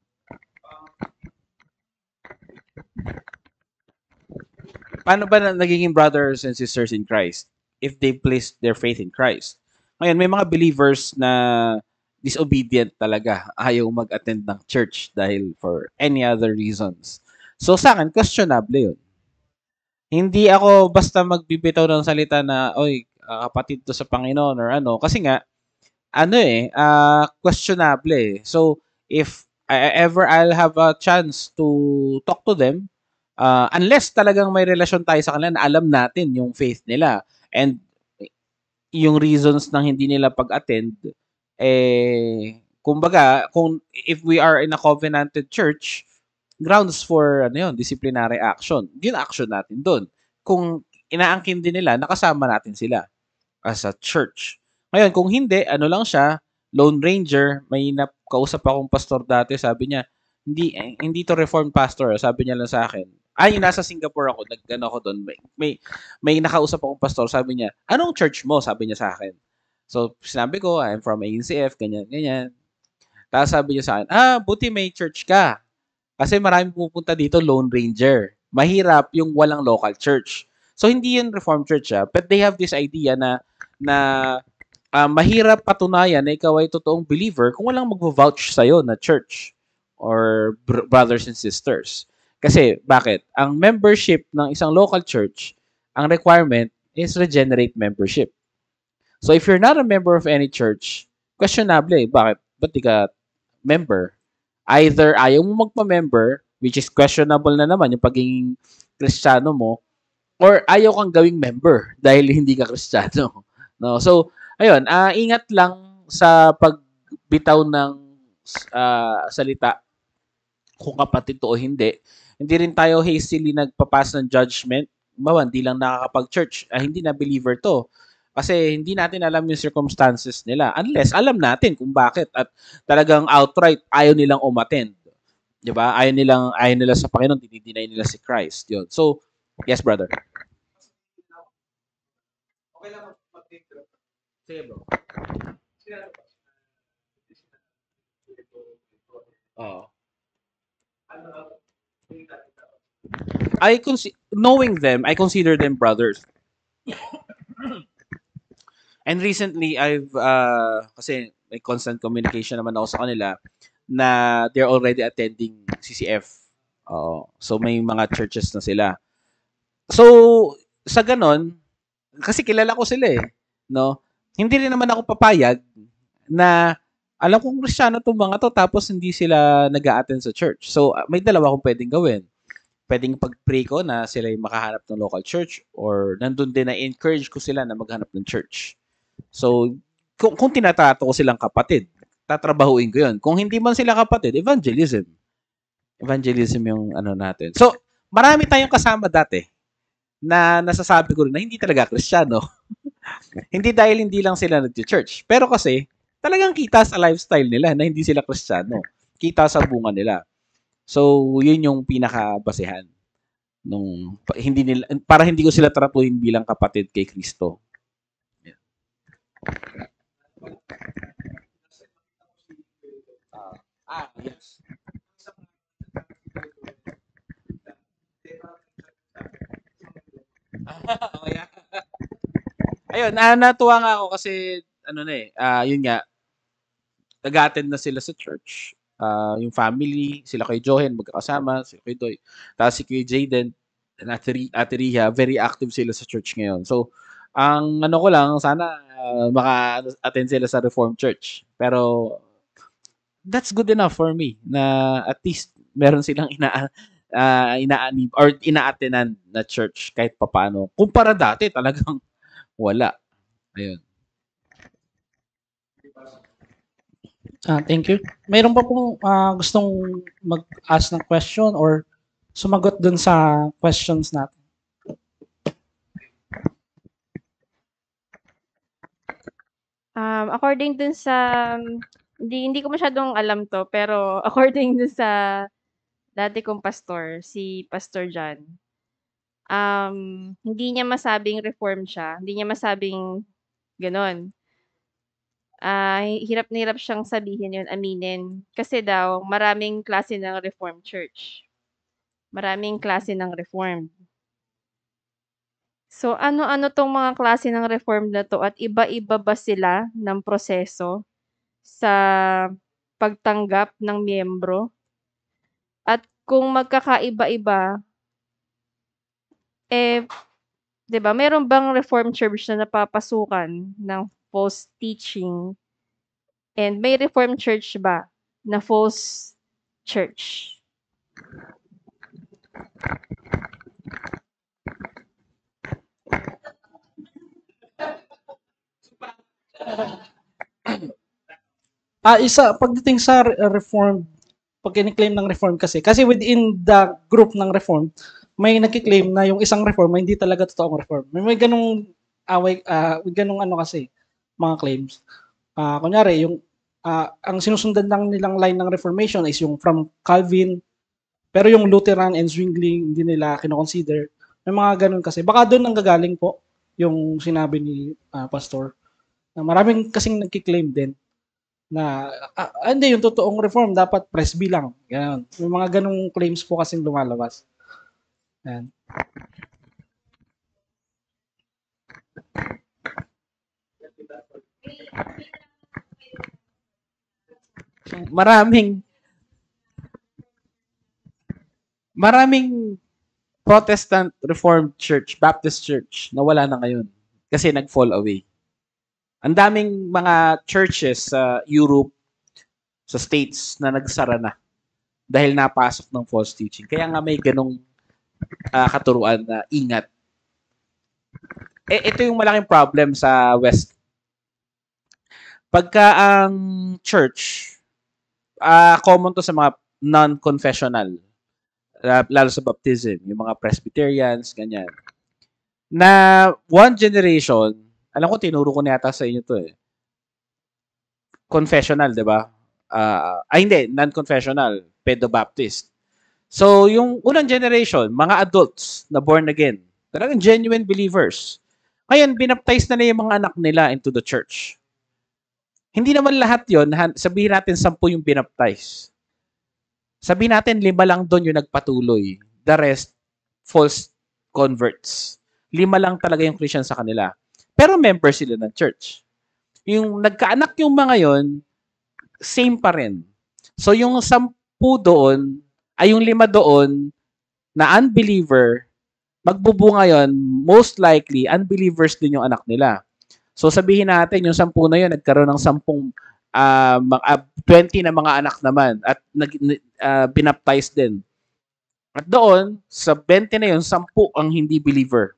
Paano ba nagiging brothers and sisters in Christ if they place their faith in Christ? Ngayon, may mga believers na disobedient talaga, ayaw mag-attend ng church dahil for any other reasons. So sa akin, questionable yun. Hindi ako basta magbibitaw ng salita na, oy, kapatid to sa Panginoon or ano. Kasi nga, questionable eh. So, if ever I'll have a chance to talk to them, unless talagang may relasyon tayo sa kanila na alam natin yung faith nila and yung reasons ng hindi nila pag-attend, kumbaga, if we are in a covenanted church, grounds for disciplinary action. Yun action natin doon. Kung inaangkin din nila, nakasama natin sila as a church. Ngayon, kung hindi, lang siya, Lone Ranger, may nakausap akong pastor dati, sabi niya, hindi to reformed pastor, sabi niya lang sa akin. Yung nasa Singapore ako, ako doon, may nakausap akong pastor, sabi niya, anong church mo? Sabi niya sa akin. So, sinabi ko, I'm from ANCF, ganyan, ganyan. Tapos sabi niya sa akin, buti may church ka. Kasi maraming pupunta dito, Lone Ranger. Mahirap yung walang local church. So, hindi yun Reformed Church, but they have this idea na mahirap patunayan na ikaw ay totoong believer kung walang mag-vouch sa'yo na church or brothers and sisters. Kasi, bakit? Ang membership ng isang local church, ang requirement is regenerate membership. So, if you're not a member of any church, questionable bakit? Ba't di ka member? Either ayaw mo magpa-member, which is questionable na naman yung pagiging Kristiyano mo, or ayaw kang gawing member dahil hindi ka Kristiyano. No? So, ayun, ingat lang sa pagbitaw ng salita kung kapatid to o hindi. Hindi rin tayo hastily nagpapass ng judgment. Bawa, hindi lang nakakapag-church. Hindi na believer to. Kasi hindi natin alam yung circumstances nila. Unless alam natin kung bakit at talagang outright ayaw nilang umattend. 'Di ba? Ayaw nila sa Panginoon, dinideny nila si Christ. 'Yun. So, yes brother. Okay lang mag-take. Sige bro. Oo. Knowing them, I consider them brothers. And recently, kasi may constant communication naman ako sa kanila na they're already attending CCF. So may mga churches na sila. So, sa ganon, kasi kilala ko sila no? Hindi rin naman ako papayag na alam kong Kristiyano itong mga to tapos hindi sila nag-a-attend sa church. So, may dalawa akong pwedeng gawin. Pwedeng pag-pray ko na sila yung makahanap ng local church or nandun din na encourage ko sila na maghanap ng church. So, kung tinatrato ko silang kapatid, tatrabahuin ko yun. Kung hindi man sila kapatid, evangelism. Evangelism yung ano natin. So, marami tayong kasama dati na nasasabi ko rin na hindi talaga Kristiyano. Hindi dahil hindi lang sila nag-church. Pero kasi, talagang kita sa lifestyle nila na hindi sila Kristiyano. Kita sa bunga nila. So, yun yung pinaka-basehan nung para hindi ko sila tratuhin bilang kapatid kay Kristo. Yeah. Yes. Oh, yeah. Ayun, natuwa nga ako kasi yun nga, nag-attend na sila sa church. Yung family, sila kay Johen, magkakasama, sila kay Doy. Tapos si kay Jaden, and Ate Riha, very active sila sa church ngayon. So, ang ano ko lang, sana maka-attend sila sa Reformed Church. Pero, that's good enough for me na at least meron silang inaanib or ina-attendan na church kahit papaano. Kumpara dati, talagang wala. Ayun. Thank you. Mayroon pa pong gustong mag-ask ng question or sumagot dun sa questions natin. According dun sa hindi ko masyadong alam to, pero according dun sa dati kong pastor, si Pastor John, hindi niya masabing reform siya, hindi niya masabing gano'n. Hirap na hirap siyang sabihin yun, aminin. Kasi daw, maraming klase ng Reformed Church. Maraming klase ng Reformed. So, ano-ano tong mga klase ng Reformed na to at iba-iba ba sila ng proseso sa pagtanggap ng miyembro? At kung magkakaiba-iba, 'di ba, meron bang Reformed Church na napapasukan ng false teaching? And may Reformed Church ba na false church? Pagdating sa reform, pag kiniklaim ng reform kasi within the group ng reform, may nagki-claim na yung isang reform ay hindi talaga totoong reform. May ganung ganung kasi mga claims. Kunyari yung ang sinusundan lang nilang line ng Reformation is yung from Calvin, pero yung Lutheran and Zwingli hindi nila kino-consider. May mga ganun kasi. Baka doon ang gagaling po yung sinabi ni Pastor. Maraming kasing nagki-claim din na hindi yung totoong reform dapat Presby lang. Ganun. May mga ganung claims po kasing lumalabas. Yan. Maraming Protestant Reformed Church, Baptist Church na wala na ngayon kasi nag-fall away. Ang daming mga churches sa Europe, sa States na nagsara na dahil napasok ng false teaching. Kaya nga may ganong katuruan na ingat ito yung malaking problem sa West. Pagka ang church, common to sa mga non-confessional, lalo sa baptism, yung mga Presbyterians, ganyan. Na one generation, alam ko tinuro ko na yata sa inyo to eh. Confessional, di ba? Hindi, non-confessional, pedo-baptist. So, yung unang generation, mga adults na born again, talagang genuine believers. Ngayon, binaptize na yung mga anak nila into the church. Hindi naman lahat yon, sabihin natin 10 yung binaptize. Sabihin natin 5 lang doon yung nagpatuloy. The rest, false converts. 5 lang talaga yung Christian sa kanila. Pero member sila ng church. Yung nagkaanak yung mga yon, same pa rin. So yung 10 doon, ay yung 5 doon na unbeliever, magbubunga yon, most likely, unbelievers din yung anak nila. So sabihin natin, yung 10 na yun, nagkaroon ng 10, 20 na mga anak naman at binaptize din. At doon, sa 20 na yun, 10 ang hindi believer.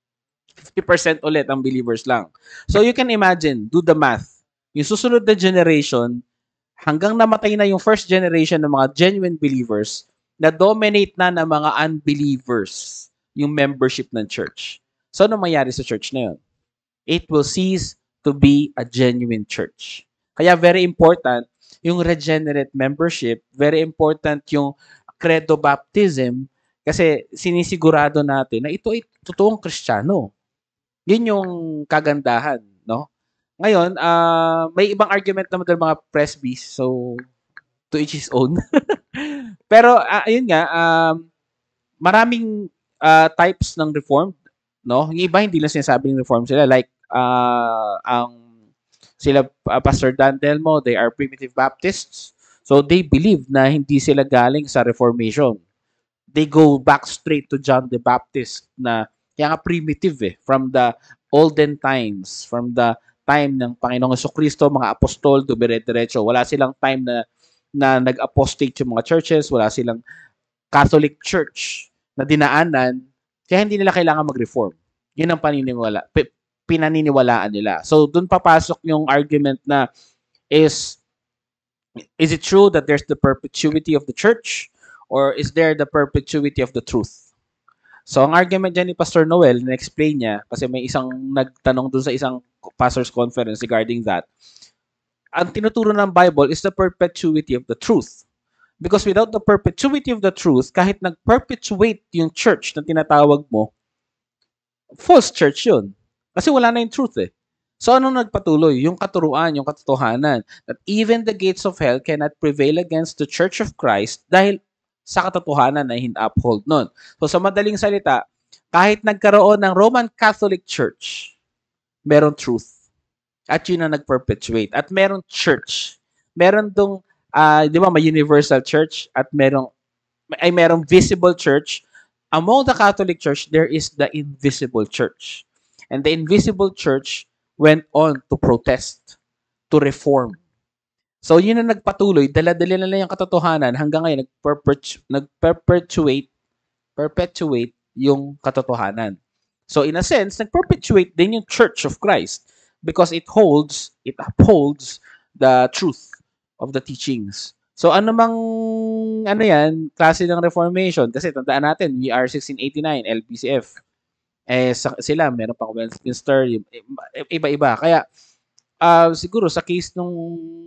50% ulit ang believers lang. So you can imagine, do the math. Yung susunod na generation, hanggang namatay na yung first generation ng mga genuine believers, na-dominate na ng mga unbelievers yung membership ng church. So ano mangyari sa church na yun? It will cease to be a genuine church. Kaya very important yung regenerate membership, very important yung credo baptism, kasi sinisigurado natin na ito ay totoong Kristiyano. Yun yung kagandahan, no? Ngayon, may ibang argument naman ng mga presbys, so to each his own. Pero ayun nga, maraming types ng reformed, no? Yung iba hindi lang sinasabing reformed sila, like ang sila Pastor Dano, they are primitive Baptists. So they believe na hindi sila galing sa Reformation. They go back straight to John the Baptist na kaya nga primitive from the olden times, from the time ng Panginoong Jesucristo, mga apostol, dumire-diretso. Wala silang time na nag-apostate yung mga churches, wala silang Catholic Church na dinaanan, kaya hindi nila kailangan mag-reform. Yun ang pinaniniwalaan nila. So, dun papasok yung argument na is it true that there's the perpetuity of the church or is there the perpetuity of the truth? So, ang argument dyan ni Pastor Noel, na-explain niya, kasi may isang nagtanong dun sa isang pastor's conference regarding that, ang tinuturo ng Bible is the perpetuity of the truth. Because without the perpetuity of the truth, kahit nag-perpetuate yung church na tinatawag mo, false church yun. Kasi wala na yung truth eh. So anong nagpatuloy? Yung katuruan, yung katotohanan. That even the gates of hell cannot prevail against the church of Christ dahil sa katotohanan na hin-uphold nun. So sa madaling salita, kahit nagkaroon ng Roman Catholic Church, meron truth. At yun ang nag-perpetuate. At meron church. Meron dong, di ba, may universal church at merong visible church. Among the Catholic Church, there is the invisible church. And the invisible church went on to protest, to reform. So yun ang nagpatuloy, dala-dala na lang yung katotohanan hanggang ngayon perpetuate yung katotohanan. So in a sense, nag-perpetuate din yung Church of Christ because it upholds the truth of the teachings. So klase ng Reformation, kasi tandaan natin, we are 1689, LBCF. Sila, meron pang Westminster, iba-iba. Kaya, siguro sa case nung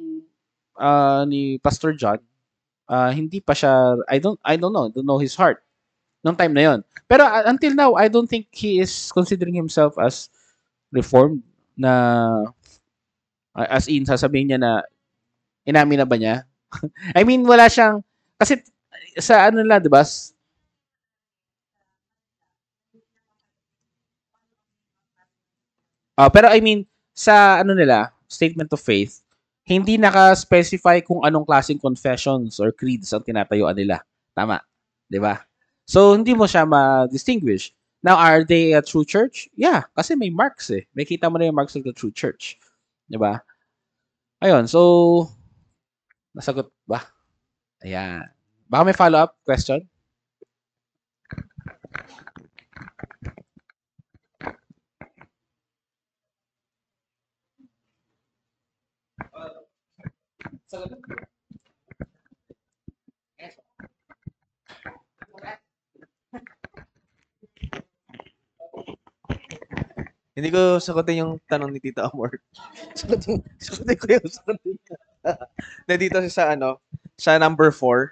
ni Pastor John, hindi pa siya, I don't know his heart nung time na yon. Pero until now, I don't think he is considering himself as reformed na as in, sasabihin niya na inamin na ba niya? I mean, wala siyang, kasi sa ano lang, di ba? Pero I mean, sa ano nila, statement of faith, hindi naka-specify kung anong klaseng confessions or creeds ang tinatayuan nila. Tama. Di ba? So, hindi mo siya ma-distinguish. Now, are they a true church? Yeah, kasi may marks eh. May kita mo na yung marks of the true church. Di ba? Ayun, so, nasagot ba? Ayan. Baka may follow-up question? Hindi ko sagutin yung tanong ni Tita Amor. Sagutin ko yung sagutin niya. Na dito sa ano, sa number 4,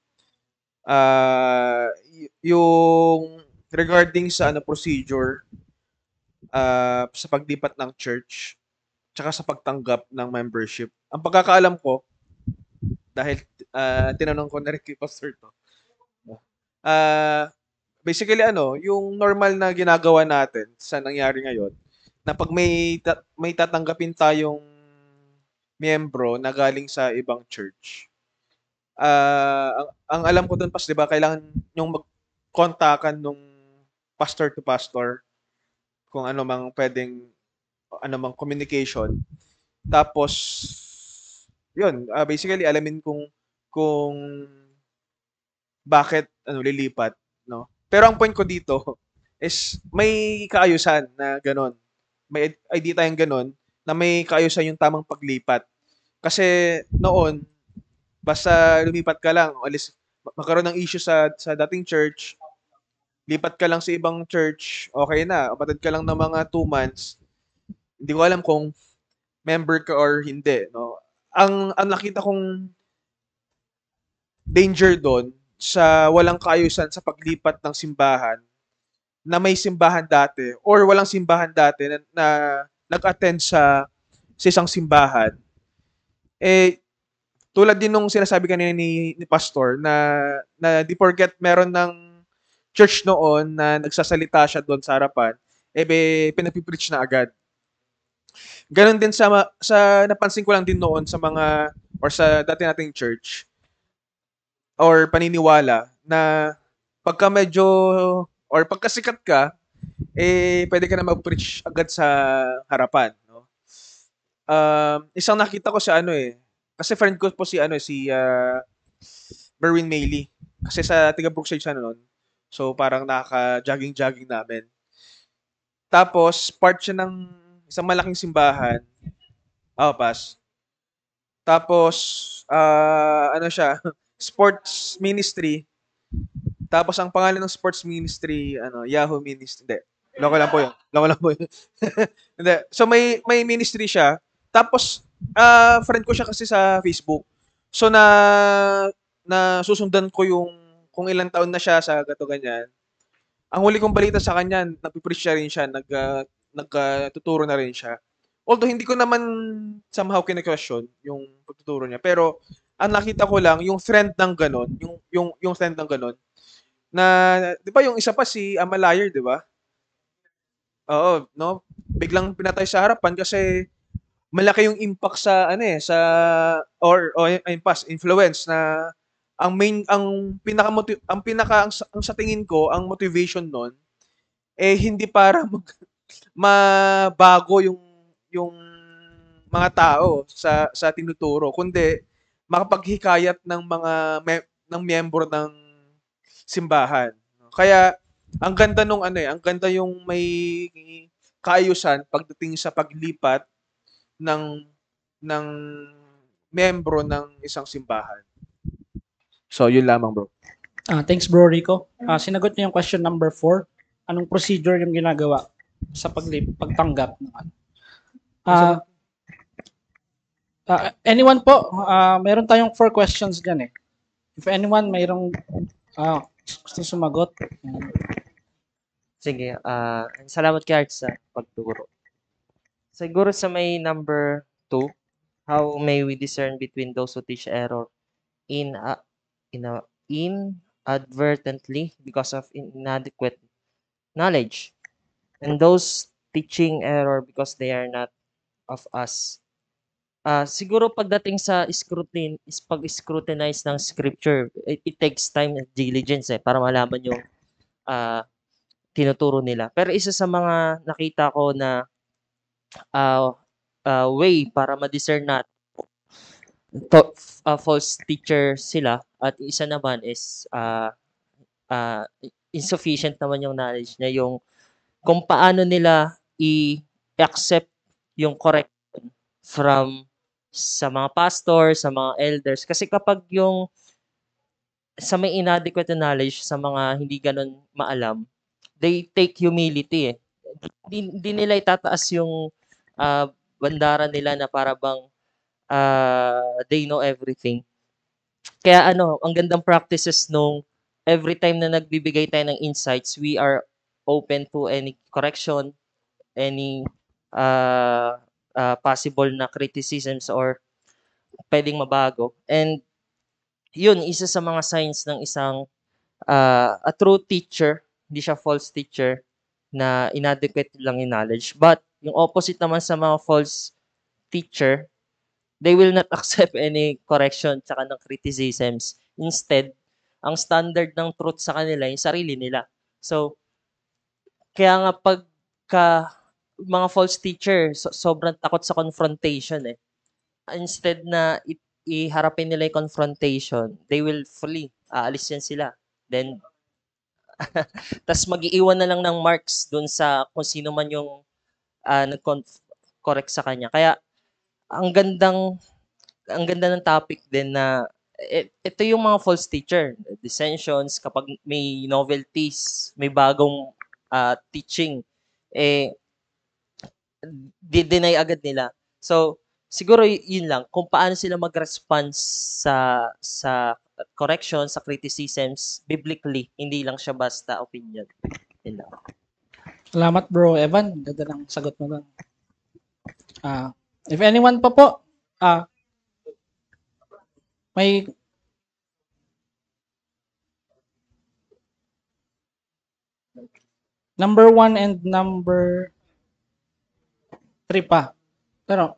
yung regarding sa ano procedure sa paglipat ng church tsaka sa pagtanggap ng membership. Ang pagkakaalam ko dahil tinanong ko na rin kay Pastor to. Ah, basically ano, yung normal na ginagawa natin sa nangyari ngayon na pag may tatanggapin tayong miyembro na galing sa ibang church. Ang alam ko doon pas 'di ba kailangan yung magkontakan nung pastor to pastor kung ano mang pwedeng ano mang communication. Tapos yun, basically alamin kung bakit ano lilipat, no? Pero ang point ko dito is may kaayusan na gano'n. May idea tayong gano'n na may kaayusan yung tamang paglipat. Kasi noon, basta lumipat ka lang, alis, magkaroon ng issue sa dating church, lipat ka lang sa ibang church, okay na. Umatid ka lang ng mga 2 months, hindi ko alam kung member ka or hindi, no? Ang nakita kong danger doon sa walang kaayusan sa paglipat ng simbahan na may simbahan dati or walang simbahan dati na nag-attend sa isang simbahan, eh, tulad din nung sinasabi kanina ni Pastor na di porket meron ng church noon na nagsasalita siya doon sa harapan, pinapipreach na agad. Ganon din sa napansin ko lang din noon sa mga or sa dati nating church or paniniwala na pagka medyo or pagkasikat ka, pwede ka na mag-preach agad sa harapan, no? Isang nakita ko sa ano kasi friend ko po si ano si Merwin Mailey. Kasi sa taga Brookside siya noon. So parang nakaka-jogging-jogging namin. Tapos part siya ng isang malaking simbahan. Pas. Tapos ano siya, sports ministry. Tapos ang pangalan ng sports ministry, ano, Yahoo Ministry. Hindi. Loko lang po yun. Loko lang po yun. Hindi. So may ministry siya. Tapos friend ko siya kasi sa Facebook. So na susundan ko yung kung ilang taon na siya sa gato ganyan. Ang huli kong balita sa kanya, nagpi-preach siya rin siya, nagtuturo na rin siya. Although hindi ko naman somehow kine-question yung pagtuturo niya, pero ang nakita ko lang yung trend ng ganon, yung trend ng ganon na 'di ba yung isa pa si Amalayer, 'di ba? Oo, no? Biglang pinatay sa harapan kasi malaki yung impact sa ano sa or ayun pas influence na ang sa tingin ko ang motivation nun hindi para mabago yung mga tao sa tinuturo kundi makapaghikayat ng mga ng miyembro ng simbahan. Kaya ang ganda nung ang ganda yung may kaayusan pagdating sa paglipat ng ng miyembro ng isang simbahan. So, yun lamang, bro. Thanks bro Rico. Sinagot niyo yung question number 4. Anong procedure yung ginagawa sa pagtanggap ng ano? Anyone po? Meron tayong 4 questions dyan eh. If anyone mayroong gusto sumagot. Sige, salamat kay Arth sa pagturo. Siguro sa may number 2, how may we discern between those who teach error inadvertently because of inadequate knowledge, and those teaching error because they are not of us. Siguro pagdating sa pag-scrutinize ng scripture, it takes time and diligence para malaman yung tinuturo nila. Pero isa sa mga nakita ko na way para ma-discern natin false teacher sila at isa naman is insufficient naman yung knowledge na yung kung paano nila i-accept yung correction from sa mga pastor, sa mga elders. Kasi kapag yung sa may inadequate na knowledge sa mga hindi gano'n maalam, they take humility, eh. Di nila itataas yung, bandara nila na para bang, they know everything. Kaya ano, ang gandang practices nung every time na nagbibigay tayo ng insights, we are open to any correction, any, possible na criticisms or puwedeng mabago. And yun, isa sa mga signs ng isang, a true teacher, hindi siya false teacher na inadequate lang yung knowledge. But yung opposite naman sa mga false teacher, they will not accept any correction tsaka ng criticisms. Instead, ang standard ng truth sa kanila yung sarili nila. So, kaya nga pagka mga false teacher, sobrang takot sa confrontation, eh. Instead na iharapin nila yung confrontation, they will flee. Aalis yan sila. Then, tas mag-iiwan na lang ng marks dun sa kung sino man yung correct sa kanya. Kaya, ang gandang ang ganda ng topic din na ito yung mga false teacher, dissensions, kapag may novelties, may bagong teaching, eh, deny agad nila. So, siguro yun lang, kung paano sila mag-response sa correction, sa criticisms, biblically, hindi lang siya basta opinion. Yun lang. Salamat bro Evan. Ganda ng sagot mo lang. If anyone pa po, may number 1 and number 3 pa. Pero,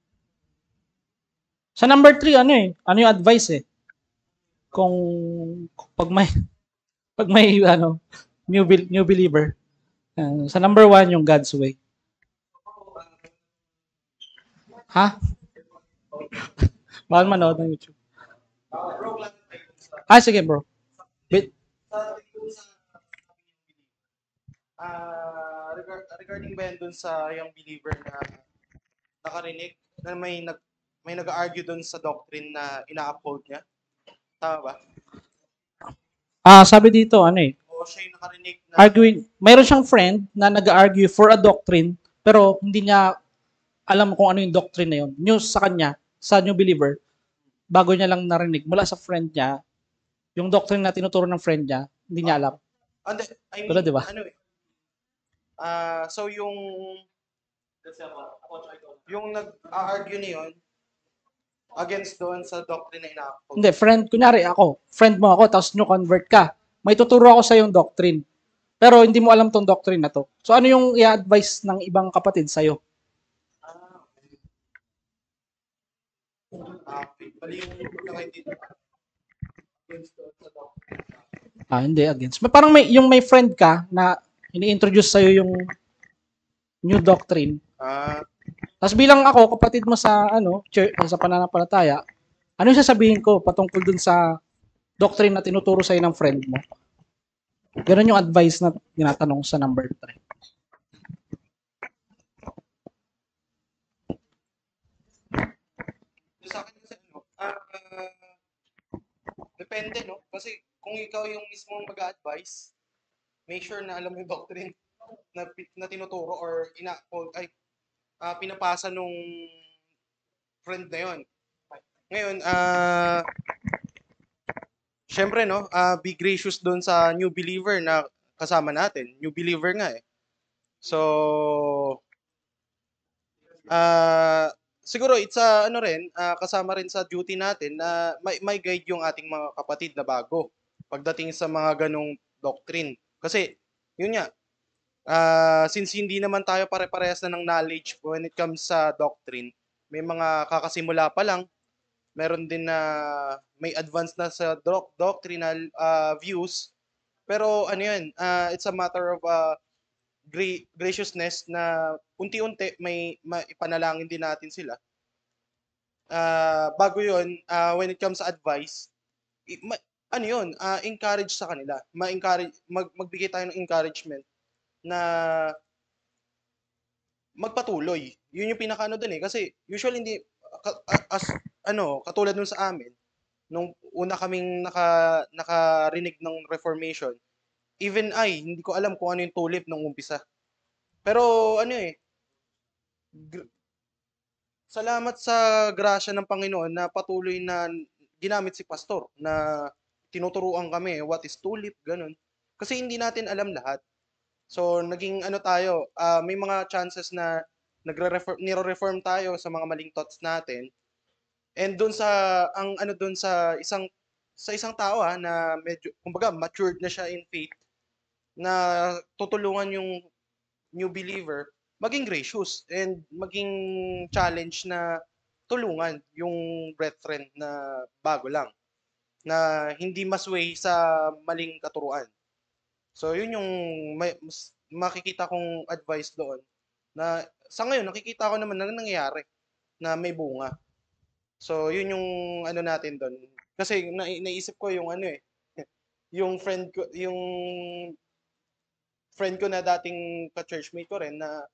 sa number 3, ano yung advice eh? Kung pag may new believer. Sa number 1, yung God's way. Ha? Bawal manood ng YouTube. Sige bro. Regarding ba yan dun sa yung believer na nakarinig na may nag-argue dun sa doctrine na ina-uphold niya? Tama ba? Sabi dito, O siya yung nakarinig na arguing, mayroon siyang friend na nag-argue for a doctrine, pero hindi niya alam kung ano yung doctrine na yun. News sa kanya, sa new believer, bago niya lang narinig mula sa friend niya, yung doctrine na tinuturo ng friend niya, hindi niya alam. I mean, Wala, diba? ano eh. So yung nag-argue na yun against doon sa doctrine na ina-uphold. Hindi, kunyari ako, friend mo ako, tapos new convert ka. May tuturo ako sa yung doctrine. Pero hindi mo alam tong doctrine na to. So ano yung i-advise ng ibang kapatid sa'yo? Mali yung pagkakaintindi. Against doon sa doctrine. Hindi against. Parang may friend ka na ini-introduce sa'yo yung new doctrine. Tapos bilang ako, kapatid mo sa church, sa pananampalataya, ano yung sasabihin ko patungkol dun sa doctrine na tinuturo sa'yo ng friend mo? Ganun yung advice na tinatanong sa number 3. Sa akin kasi depende, no? Kasi kung ikaw yung mismo mag-a-advise, make sure na alam mo yung doctrine na tinuturo or pinapasa nung friend na yon. Ngayon, syempre, no, be gracious doon sa new believer na kasama natin. New believer nga eh. So, siguro it's kasama rin sa duty natin na may guide yung ating mga kapatid na bago pagdating sa mga ganong doctrine. Kasi, yun nga, since hindi naman tayo pare-parehas na ng knowledge when it comes sa doctrine, may mga kakasimula pa lang, meron din na may advance na sa doctrinal views, pero it's a matter of graciousness na unti-unti may ipanalangin din natin sila. Bago yun, when it comes sa advice, encourage sa kanila. Magbigay tayo ng encouragement na magpatuloy. Yun yung pinakaano dun eh. Kasi usually as katulad nung sa amin, nung una kaming nakarinig ng Reformation, even hindi ko alam kung ano yung tulip nung umpisa. Pero salamat sa grasya ng Panginoon na patuloy na ginamit si pastor na tinuturuan kami what is tulip, ganun. Kasi hindi natin alam lahat. So, naging tayo, may mga chances na nire-reform tayo sa mga maling thoughts natin. And doon sa isang tao na medyo kumbaga matured na siya in faith na tutulungan yung new believer maging gracious and maging challenge na tulungan yung brethren na bago lang na hindi masway sa maling katuruan. So yun yung makikita kong advice doon na sa ngayon nakikita ko naman na nangyayari na may bunga. So yun yung natin doon. Kasi naisip ko yung yung friend ko na dating ka-churchmate ko rin na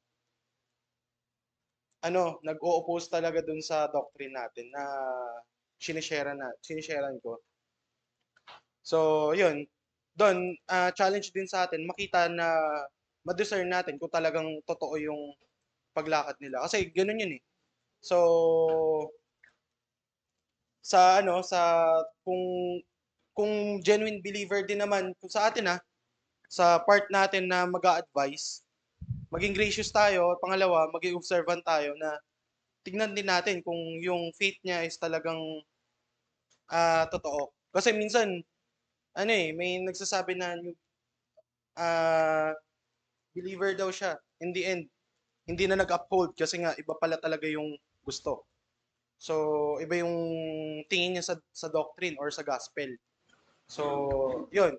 nag-o-oppose talaga dun sa doctrine natin na sinisharean ko. So yun, doon challenge din sa atin makita na ma-discern natin kung talagang totoo yung paglakad nila. Kasi ganun yun eh. So sa kung genuine believer din naman kung sa atin sa part natin na mag-a-advise, maging gracious tayo, pangalawa, maging observant tayo na tignan din natin kung yung faith niya is talagang totoo. Kasi minsan may nagsasabi na believer daw siya. In the end, hindi na nag-uphold kasi nga iba pala talaga yung gusto. So, iba yung tingin niya sa doctrine or sa gospel. So, yun.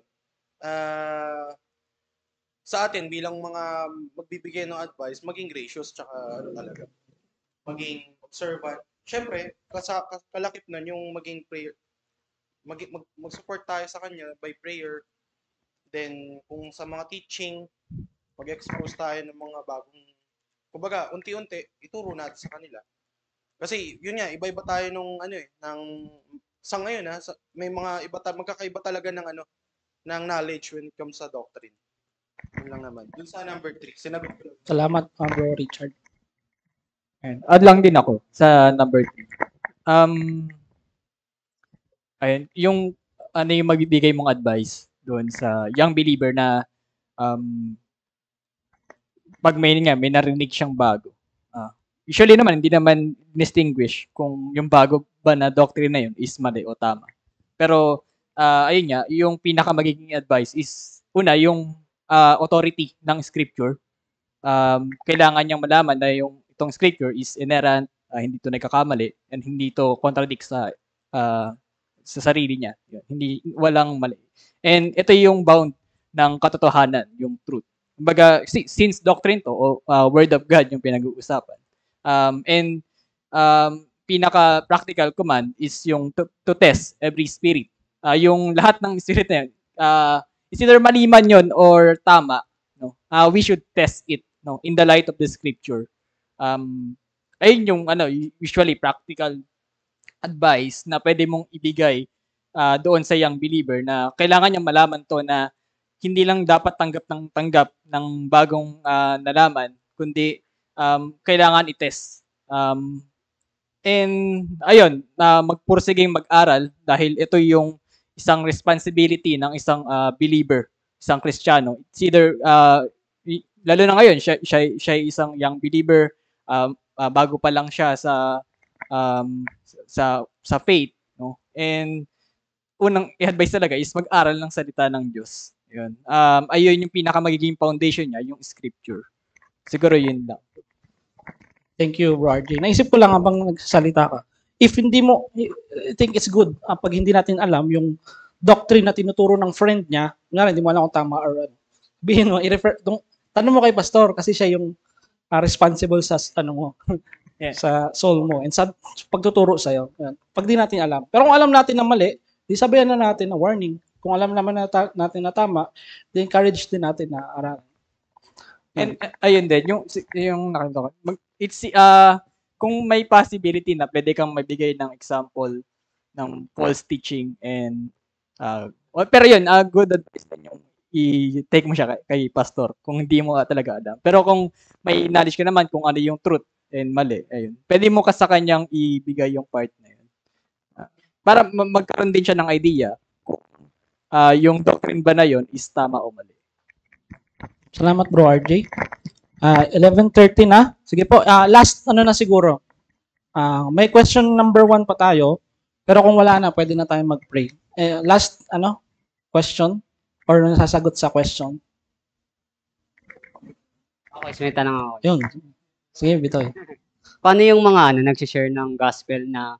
Sa atin, bilang mga magbibigay ng advice, maging gracious, tsaka talaga, maging observant. Siyempre, kalakip nun yung maging prayer, mag-support tayo sa kanya by prayer. Then, kung sa mga teaching, mag-expose tayo ng mga bagong, kumbaga, unti-unti, ituro natin sa kanila. Kasi, yun nga, iba-iba tayo nung, sa ngayon, may mga magkakaiba talaga ng knowledge when it comes sa doctrine. Yun lang naman. Dun sa number 3, sinabi ko. Salamat, Bro Richard. Add lang din ako sa number 3. Ayun, yung yung magbibigay mong advice doon sa young believer na pag may narinig siyang bago. Usually naman, hindi naman distinguish kung yung bago ba na doctrine na yun is mali o tama. Pero, ayun nga, yung pinaka magiging advice is, una, yung authority ng scripture. Kailangan niyang malaman na itong scripture is inerrant, hindi ito nagkakamali, and hindi ito contradict sa sarili niya. Hindi, walang mali. And ito yung bound ng katotohanan, yung truth. Kumbaga, since doctrine to, o word of God yung pinag-uusapan. And pinaka-practical command is yung to test every spirit. Yung lahat ng spirit na yun, is either mali man yun or tama. No? We should test it in the light of the scripture. Ayun yung usually practical advice na pwede mong ibigay doon sa young believer na kailangan niyang malaman to na hindi lang dapat tanggap ng bagong nalaman, kundi kailangan i-test. And ayun, magpursiging mag-aral dahil ito yung isang responsibility ng isang believer, isang Kristiyano. It's either lalo na ngayon siya isang young believer, bago pa lang siya sa faith, no? And unang i-advise talaga is mag-aral ng salita ng Diyos. Yun. Ayun yung pinaka magiging foundation niya, yung scripture. Siguro yun lang. Thank you, Bro RJ. Naisip ko lang habang nagsasalita ka. If hindi mo, I think it's good pag hindi natin alam yung doctrine na tinuturo ng friend niya, nga hindi mo alam kung tama or ano. Sabihin mo, tanong mo kay pastor kasi siya yung responsible sa sa soul mo and sa pagtuturo sa'yo. Yan. Pag di natin alam. Pero kung alam natin na mali, di sabihan na natin na warning. Kung alam naman natin na tama, di encourage din natin na aralin. And ayun din, yung nakita ko, it's kung may possibility na pwede kang magbigay ng example ng false teaching and pero yun, good advice din yung i-take mo siya kay pastor kung hindi mo talaga alam. Pero kung may knowledge ka naman kung ano yung truth and mali, ayun. Pwede mo ka sa kanyang ibigay yung part na yun. Para magkaroon din siya ng idea kung yung doctrine ba na yun is tama o mali. Salamat bro RJ. 11:30 na. Sige po, last ano na siguro. May question number 1 pa tayo. Pero kung wala na, pwede na tayong mag-pray. Last question or nasasagot sa question. Okay, so may tanong ako. Yun. Sige, Bitoy. Paano yung mga nag-share ng gospel na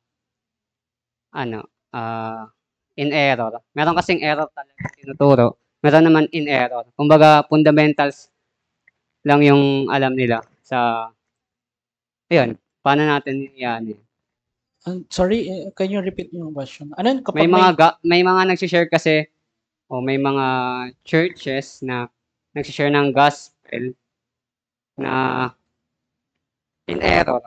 in error? Meron kasing error talaga tinuturo. Meron naman in error. Kumbaga, fundamentals lang yung alam nila sa ayun, paano natin yan eh? Sorry, can you repeat yung question? Ano yun? Kapag may mga nag-share kasi o may mga churches na nag-share ng gospel na in error.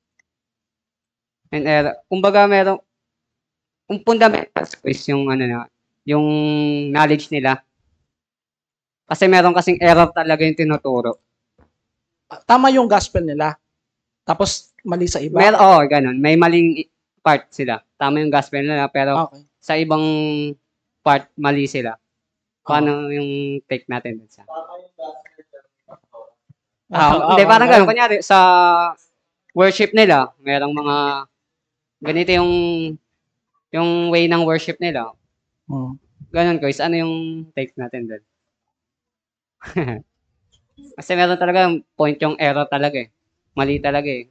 In error. Kumbaga meron kung fundamentals is yung yung knowledge nila. Kasi meron kasing error talaga yung tinuturo. Tama yung gospel nila. Tapos mali sa iba. Ganun. May maling part sila. Tama yung gospel nila pero sa ibang part mali sila. Paano yung take natin dun sa? Hindi, parang gano'n. Kunyari, sa worship nila, merong mga ganito yung way ng worship nila. Ganun, guys. Ano yung take natin dun? Kasi meron talaga point yung error talaga eh. Mali talaga eh.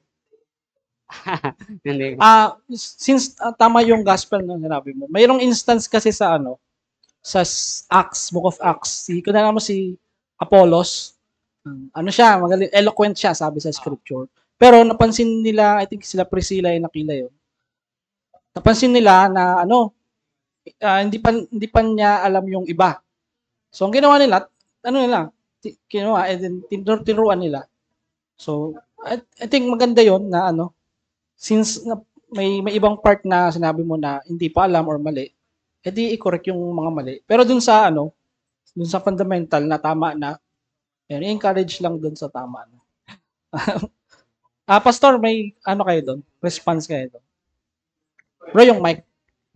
Since tama yung gospel na sinabi mo, mayroong instance kasi sa sa Acts, Book of Acts. Kunana mo si Apollos. Siya, magaling, eloquent siya, sabi sa scripture. Pero napansin nila, I think sila Priscilla yung Aquila yun. Napansin nila na hindi pa niya alam yung iba. So ang ginawa nila, ginawa, tinuruan nila. So I think maganda yon na since may ibang part na sinabi mo na hindi pa alam or mali, edi i-correct yung mga mali. Pero dun sa dun sa fundamental na tama na, i-encourage lang dun sa tama na. Pastor, may kayo dun? Response kayo dun? Bro, yung mic.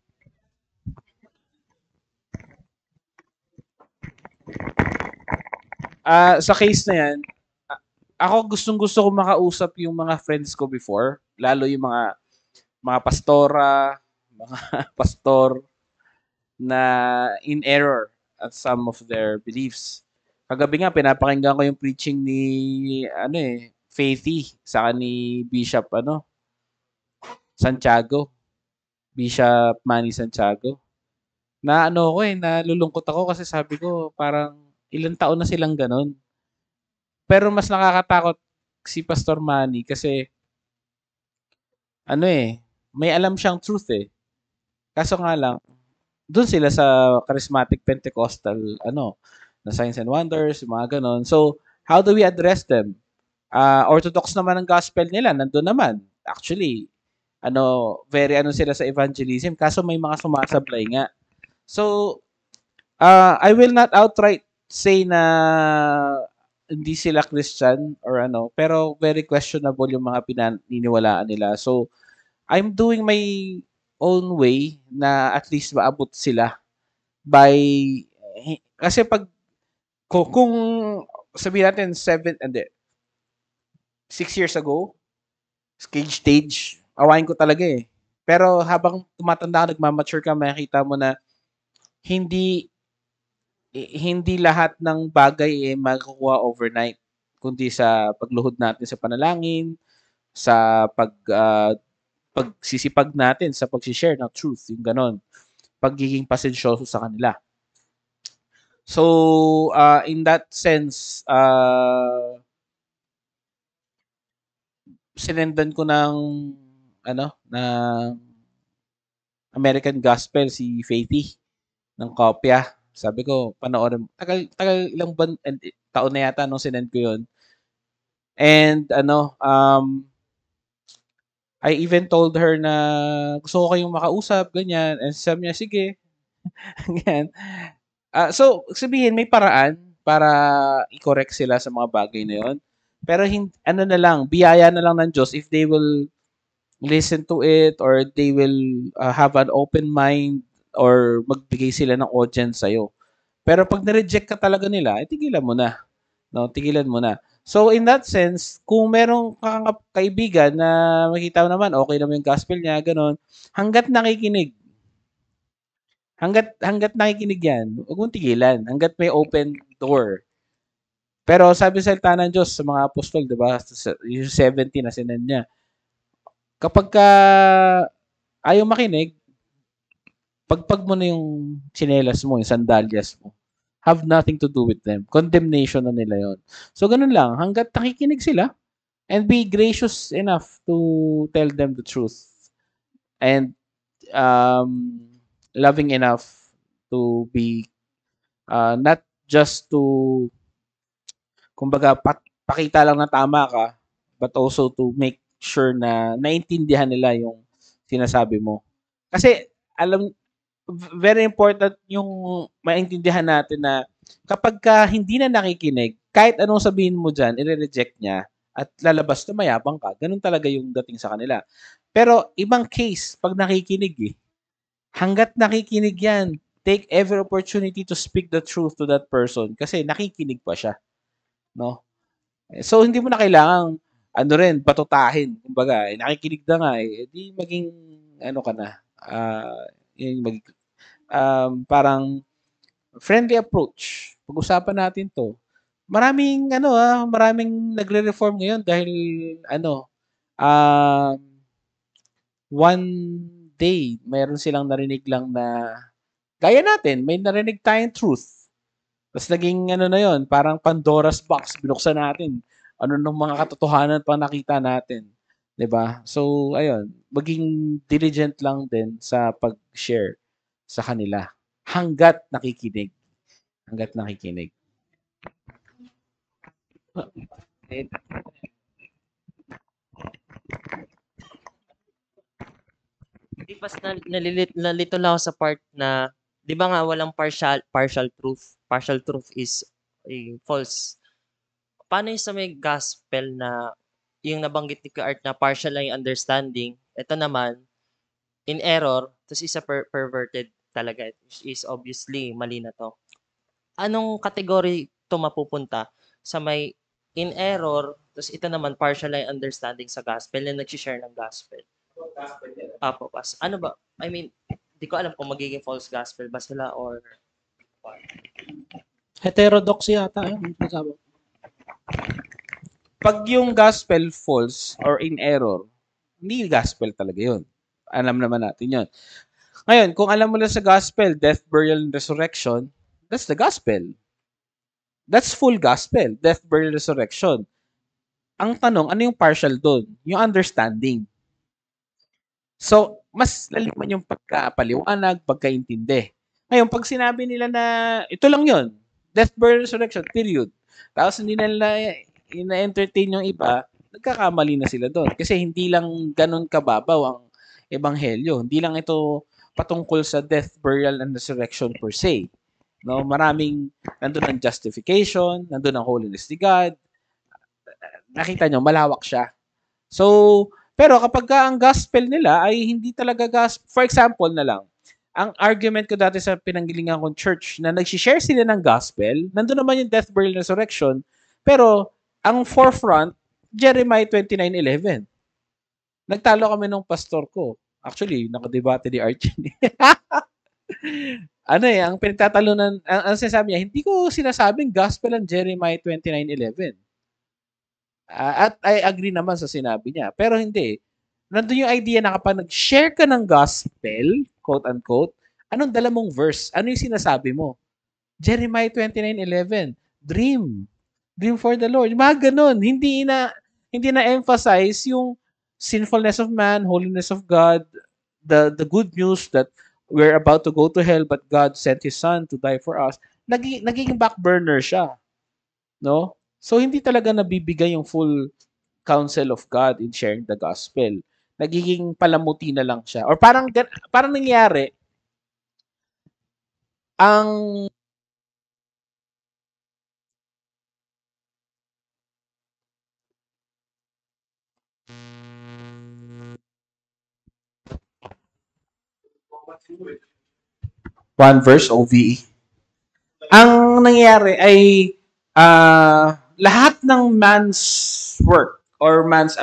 Sa case na yan, ako gustong-gusto ko makausap yung mga friends ko before, lalo yung mga pastora, mga pastor na in error at some of their beliefs. Kagabi nga pinapakinggan ko yung preaching ni Faithy sa ni Bishop Santiago. Bishop Manny Santiago. Na nalulungkot ako kasi sabi ko parang ilang taon na silang ganun. Pero mas nakakatakot si Pastor Manny kasi may alam siyang truth eh. Kaso nga lang, doon sila sa charismatic Pentecostal na signs and wonders, mga ganon. So, how do we address them? Orthodox naman ang gospel nila, nandun naman. Actually, very sila sa evangelism, kaso may mga sumasablay nga. So, I will not outright say na hindi sila Christian or pero very questionable yung mga pinaniniwalaan nila. So, I'm doing my own way na at least maabot sila by kasi kung sabihin natin 6 years ago, stage, awain ko talaga eh. Pero habang tumatanda ka, nagmamature ka, makikita mo na hindi lahat ng bagay makukuha overnight, kundi sa pagluhod natin sa panalangin, sa pagsisipag natin sa pag-share ng truth, yung ganon. Pagiging pasensyoso sa kanila. So, in that sense, sinendan ko ng American Gospel si Faithy ng kopya. Sabi ko, panoorin. Tagal ilang taon na yata nung sinend ko yun. And I even told her na gusto ko kayong makausap, ganyan. And sabi niya, sige. Ganyan. So, sabihin, may paraan para i-correct sila sa mga bagay na yon. Pero ano na lang, biyaya na lang ng Diyos if they will listen to it or they will have an open mind or magbigay sila ng audience sa'yo. Pero pag na-reject ka talaga nila, tigilan mo na. No, tigilan mo na. So in that sense, kung merong kaibigan na makita mo naman okay naman yung gospel niya, ganun, hangga't nakikinig. Hangga't nakikinig 'yan, huwag mong tigilan hangga't may open door. Pero sabi sa salita ng Diyos sa mga apostol, 'di ba? Yung 70 na sinend niya. Kapagka ayaw makinig, pagpag mo na yung tsinelas mo, yung sandalyas mo. Have nothing to do with them. Condemnation na nila yon. So, ganun lang. Hanggat nakikinig sila and be gracious enough to tell them the truth. And loving enough to be not just to, kumbaga, pakita lang na tama ka, but also to make sure na naintindihan nila yung sinasabi mo. Kasi, very important yung maintindihan natin na kapag ka hindi na nakikinig, kahit anong sabihin mo dyan, i-reject niya at lalabas na mayabang ka. Ganun talaga yung dating sa kanila. Pero ibang case, pag nakikinig hanggat nakikinig yan, take every opportunity to speak the truth to that person kasi nakikinig pa siya. No? So, hindi mo na kailangang batutahin. Kumbaga, nakikinig na nga di maging, ka na, parang friendly approach. Pag-usapan natin 'to. Maraming nagre-reform ngayon dahil one day mayroon silang narinig lang na gaya natin, may narinig tayong truth. Tapos naging na 'yon, parang Pandora's box, binuksan natin. Ano nung mga katotohanan pa nakita natin, 'di ba? So ayun, maging diligent lang din sa pag-share sa kanila hangga't nakikinig. Hangga't nakikinig. Hindi pas nalito lang ako sa part na 'di ba nga walang partial truth. Partial truth is false. Paano yung sa may gospel na yung nabanggit ni Art na partial lang yung understanding, ito naman in error, tapos isa perverted talaga. Is obviously mali na to. Anong category to mapupunta? Sa may in error, tapos ito naman partial lang yung understanding sa gospel na nag-share ng gospel. Apo, ano ba? I mean, di ko alam kung magiging false gospel ba sila or Heterodox yata yun. Pag yung gospel false or in error, hindi gospel talaga yun. Alam naman natin yun. Ngayon, kung alam mo lang sa gospel, death, burial, and resurrection, that's the gospel. That's full gospel. Death, burial, resurrection. Ang tanong, ano yung partial doon? Yung understanding. So, mas laliman yung pagkapaliwanag, pagkaintindi. Ngayon, pag sinabi nila na ito lang yun, death, burial, resurrection, period. Tapos hindi nila ina-entertain yung iba, nagkakamali na sila doon. Kasi hindi lang ganun kababaw ang ebanghelyo. Hindi lang ito patungkol sa death, burial, and resurrection per se. No, maraming nandun ang justification, nandun ang holiness ni God. Nakita nyo, malawak siya. So, pero kapag ang gospel nila ay hindi talaga gospel, for example na lang, ang argument ko dati sa pinanggilingan kong church na nag-share sila ng gospel, nandun naman yung death, burial, resurrection, pero ang forefront, Jeremiah 29:11. Nagtalo kami nung pastor ko. Actually, nakadebate ni Archie. Ang pinagtatalunan, ang sinasabi niya, hindi ko sinasabing gospel ang Jeremiah 29:11. At I agree naman sa sinabi niya. Pero hindi. Nandun yung idea na kapag nag-share ka ng gospel, quote-unquote, anong dala mong verse? Ano yung sinasabi mo? Jeremiah 29:11. Dream. Dream for the Lord. Mga ganun. Hindi na-emphasize yung sinfulness of man, holiness of God, the good news that we're about to go to hell but God sent His Son to die for us. Naging back burner siya. No? So, hindi talaga nabibigay yung full counsel of God in sharing the gospel. nagiging palamuti na lang siya. Or parang nangyari, ang one verse OVE. Ang nangyayari ay lahat ng man's work or man's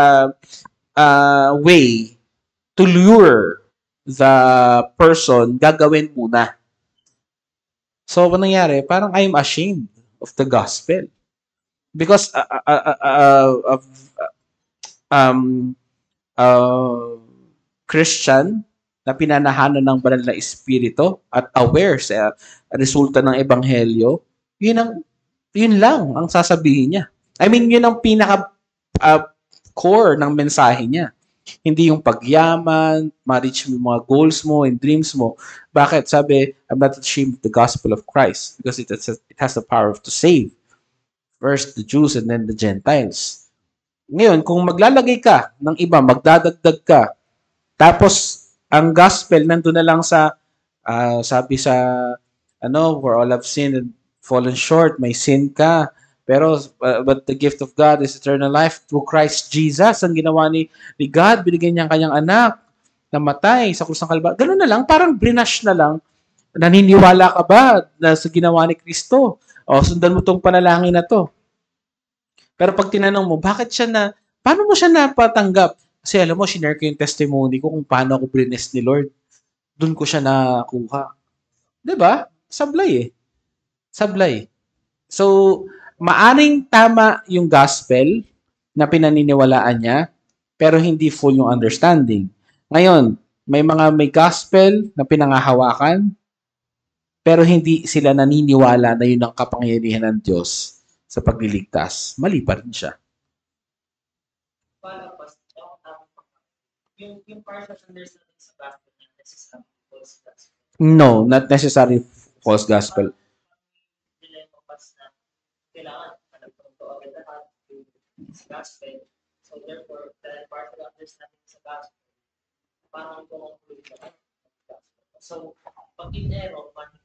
way to lure the person, gagawin muna. So, ano nangyari? Parang I'm ashamed of the gospel. Because of Christian na pinanahanan ng banal na espiritu at aware sa resulta ng ebanghelyo, yun lang ang sasabihin niya. I mean, yun ang pinaka core ng mensahe niya. Hindi yung pagyaman, ma-reach mo yung mga goals mo and dreams mo. Bakit? Sabi, I'm not ashamed of the gospel of Christ because it has the power to save. First the Jews and then the Gentiles. Ngayon, kung maglalagay ka ng iba, magdadagdag ka, tapos ang gospel nandun na lang sa sabi sa for all have sinned and fallen short, may sin ka. Pero but the gift of God is eternal life through Christ Jesus. Ang ginawa ni God, binigyan niya ang kanyang anak na matay sa krus ng Kalbaryo. Ganun na lang, parang brinash na lang. Naniniwala ka ba na sa ginawa ni Kristo? O sundan mo tong panalangin na to. Pero pag tinanong mo, paano mo siya napatanggap? Kasi alam mo, shinare ko yung testimony ko kung paano ako blessed ni Lord. Doon ko siya nakuha. Diba? Sablay eh. Sablay. So, maaring tama yung gospel na pinaniniwalaan niya, pero hindi full yung understanding. Ngayon, may gospel na pinangahawakan, pero hindi sila naniniwala na yun ang kapangyarihan ng Diyos sa pagliligtas. Mali pa rin siya. Yung partial understanding sa gospel na necessary false gospel. No, not necessary false gospel. Kailangan alam ko agad lahat sa gospel. So therefore, the partial understanding sa gospel, parang conclude na gospel. So, pag in error,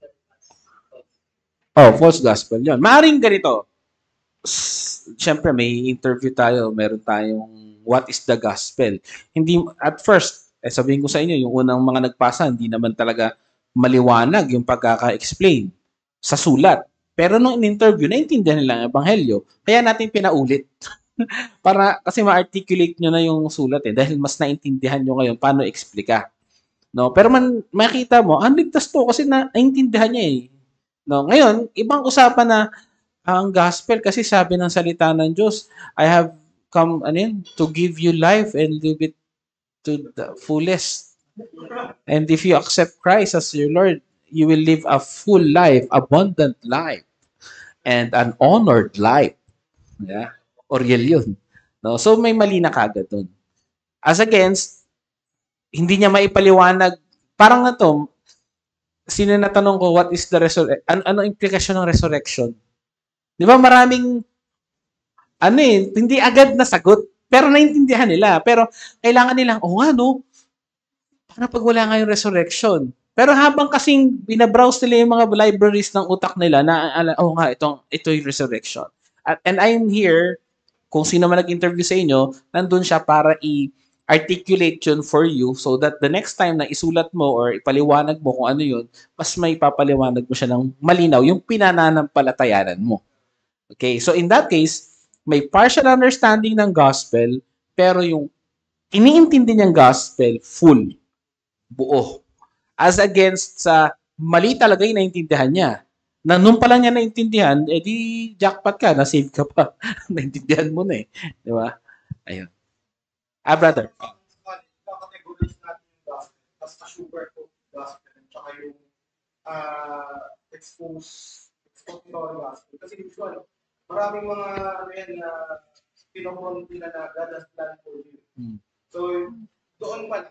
false gospel yun. Maaring ganito. Siyempre, may interview tayo, meron tayong what is the gospel. Hindi, at first, sabihin ko sa inyo, yung unang mga nagpasa, hindi naman talaga maliwanag yung pagkaka-explain sa sulat. Pero nung in-interview, naintindihan nila ang ebanghelyo. Kaya natin pinaulit. Kasi ma-articulate nyo na yung sulat dahil mas naintindihan nyo ngayon paano explika. No? Pero makita mo, ang ligtas to kasi naintindihan niya eh. No? Ngayon, ibang usapan na ang gospel kasi sabi ng salita ng Diyos, I have come to give you life and live it to the fullest. And if you accept Christ as your Lord, you will live a full life, abundant life, and an honored life. Yeah? Oriel yun. No? So may mali na kagad dun. As against, hindi niya maipaliwanag, parang na to, sino natanong ko, what is the resurrection? Ano implikasyon ng resurrection? Di ba maraming hindi agad nasagot. Pero naintindihan nila. Pero kailangan nilang, paano pag wala nga yung resurrection? Pero habang kasing binabrowse nila yung mga libraries ng utak nila na, ito yung resurrection. And I'm here, kung sino man nag-interview sa inyo, nandun siya para i-articulate yun for you so that the next time na isulat mo or ipaliwanag mo kung ano yun, mas may papaliwanag mo siya ng malinaw yung pinananampalatayanan mo. Okay, so in that case, may partial understanding ng gospel, pero yung iniintindi niyang gospel, full, buo. As against sa mali talaga yung naintindihan niya. Na nung pa lang niya naintindihan, di jackpot ka, na-save ka pa. Naintindihan mo na eh. Di ba? Ayun. Brother. Categorize natin yung gospel, tapos na-sugar ko gospel, tsaka yung expose gospel. Kasi usually, maraming mga na pinopon nila na God has plan for you. So, doon pa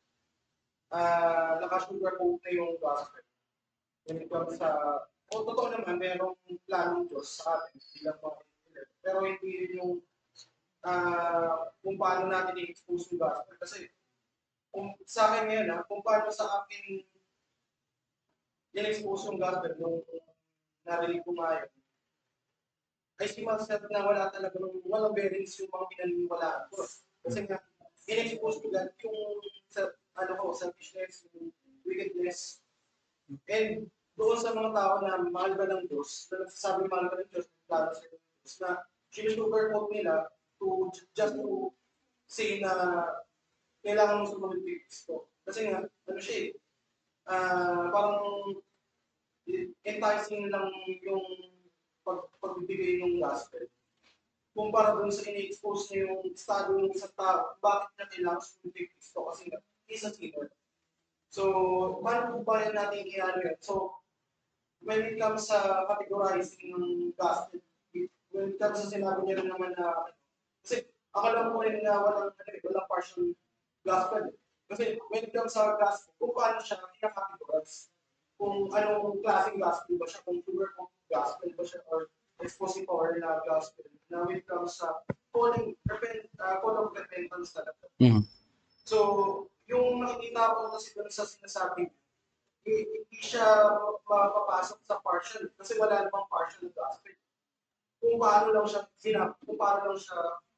naka-sugar coat na yung gospel. When it comes sa, totoo naman, mayroong planong Diyos sa atin, bilang mga pero hindi rin yung kung paano natin i-expose yung gospel. Kasi kung sa akin ngayon, kung paano sa akin in-expose yung gospel nung narinig ko ngayon, I see myself na wala talaga walang bearings yung mga pinaniniwalaan ko. Kasi nga, in-expose ko lang yung selfishness, yung wickedness. And doon sa mga tao na mahal ka ng Diyos, na nagsasabi mahal ka ng Diyos, lalo sa Diyos, na sinusupercoat nila just to say na kailangan mo sumunod kay Kristo. Kasi nga, siya parang enticing lang yung pagbibigay ng gospel. Kumpara dun sa ini-expose niya yung estado ng isang tao, bakit niya kailangan sumunod kay Kristo? Kasi nga, he's a sinner. So, paano po ba natin i-ano? So, when it comes sa categorizing ng gospel, when it comes sa sinabi niya rin naman na, kasi akala ko rin na walang partial gospel. Kasi when it comes sa gospel, kung paano siya i-categorize, kung anong klaseng gospel ba siya, kung pure gospel ba siya, or expository na gospel, na when it comes sa call of repentance talaga. Mhm. So, yung nakikita ko kasi doon sa sinasabi, hindi siya mapapasok sa partial kasi wala namang partial gospel. Kung paano lang siya kung paano lang siya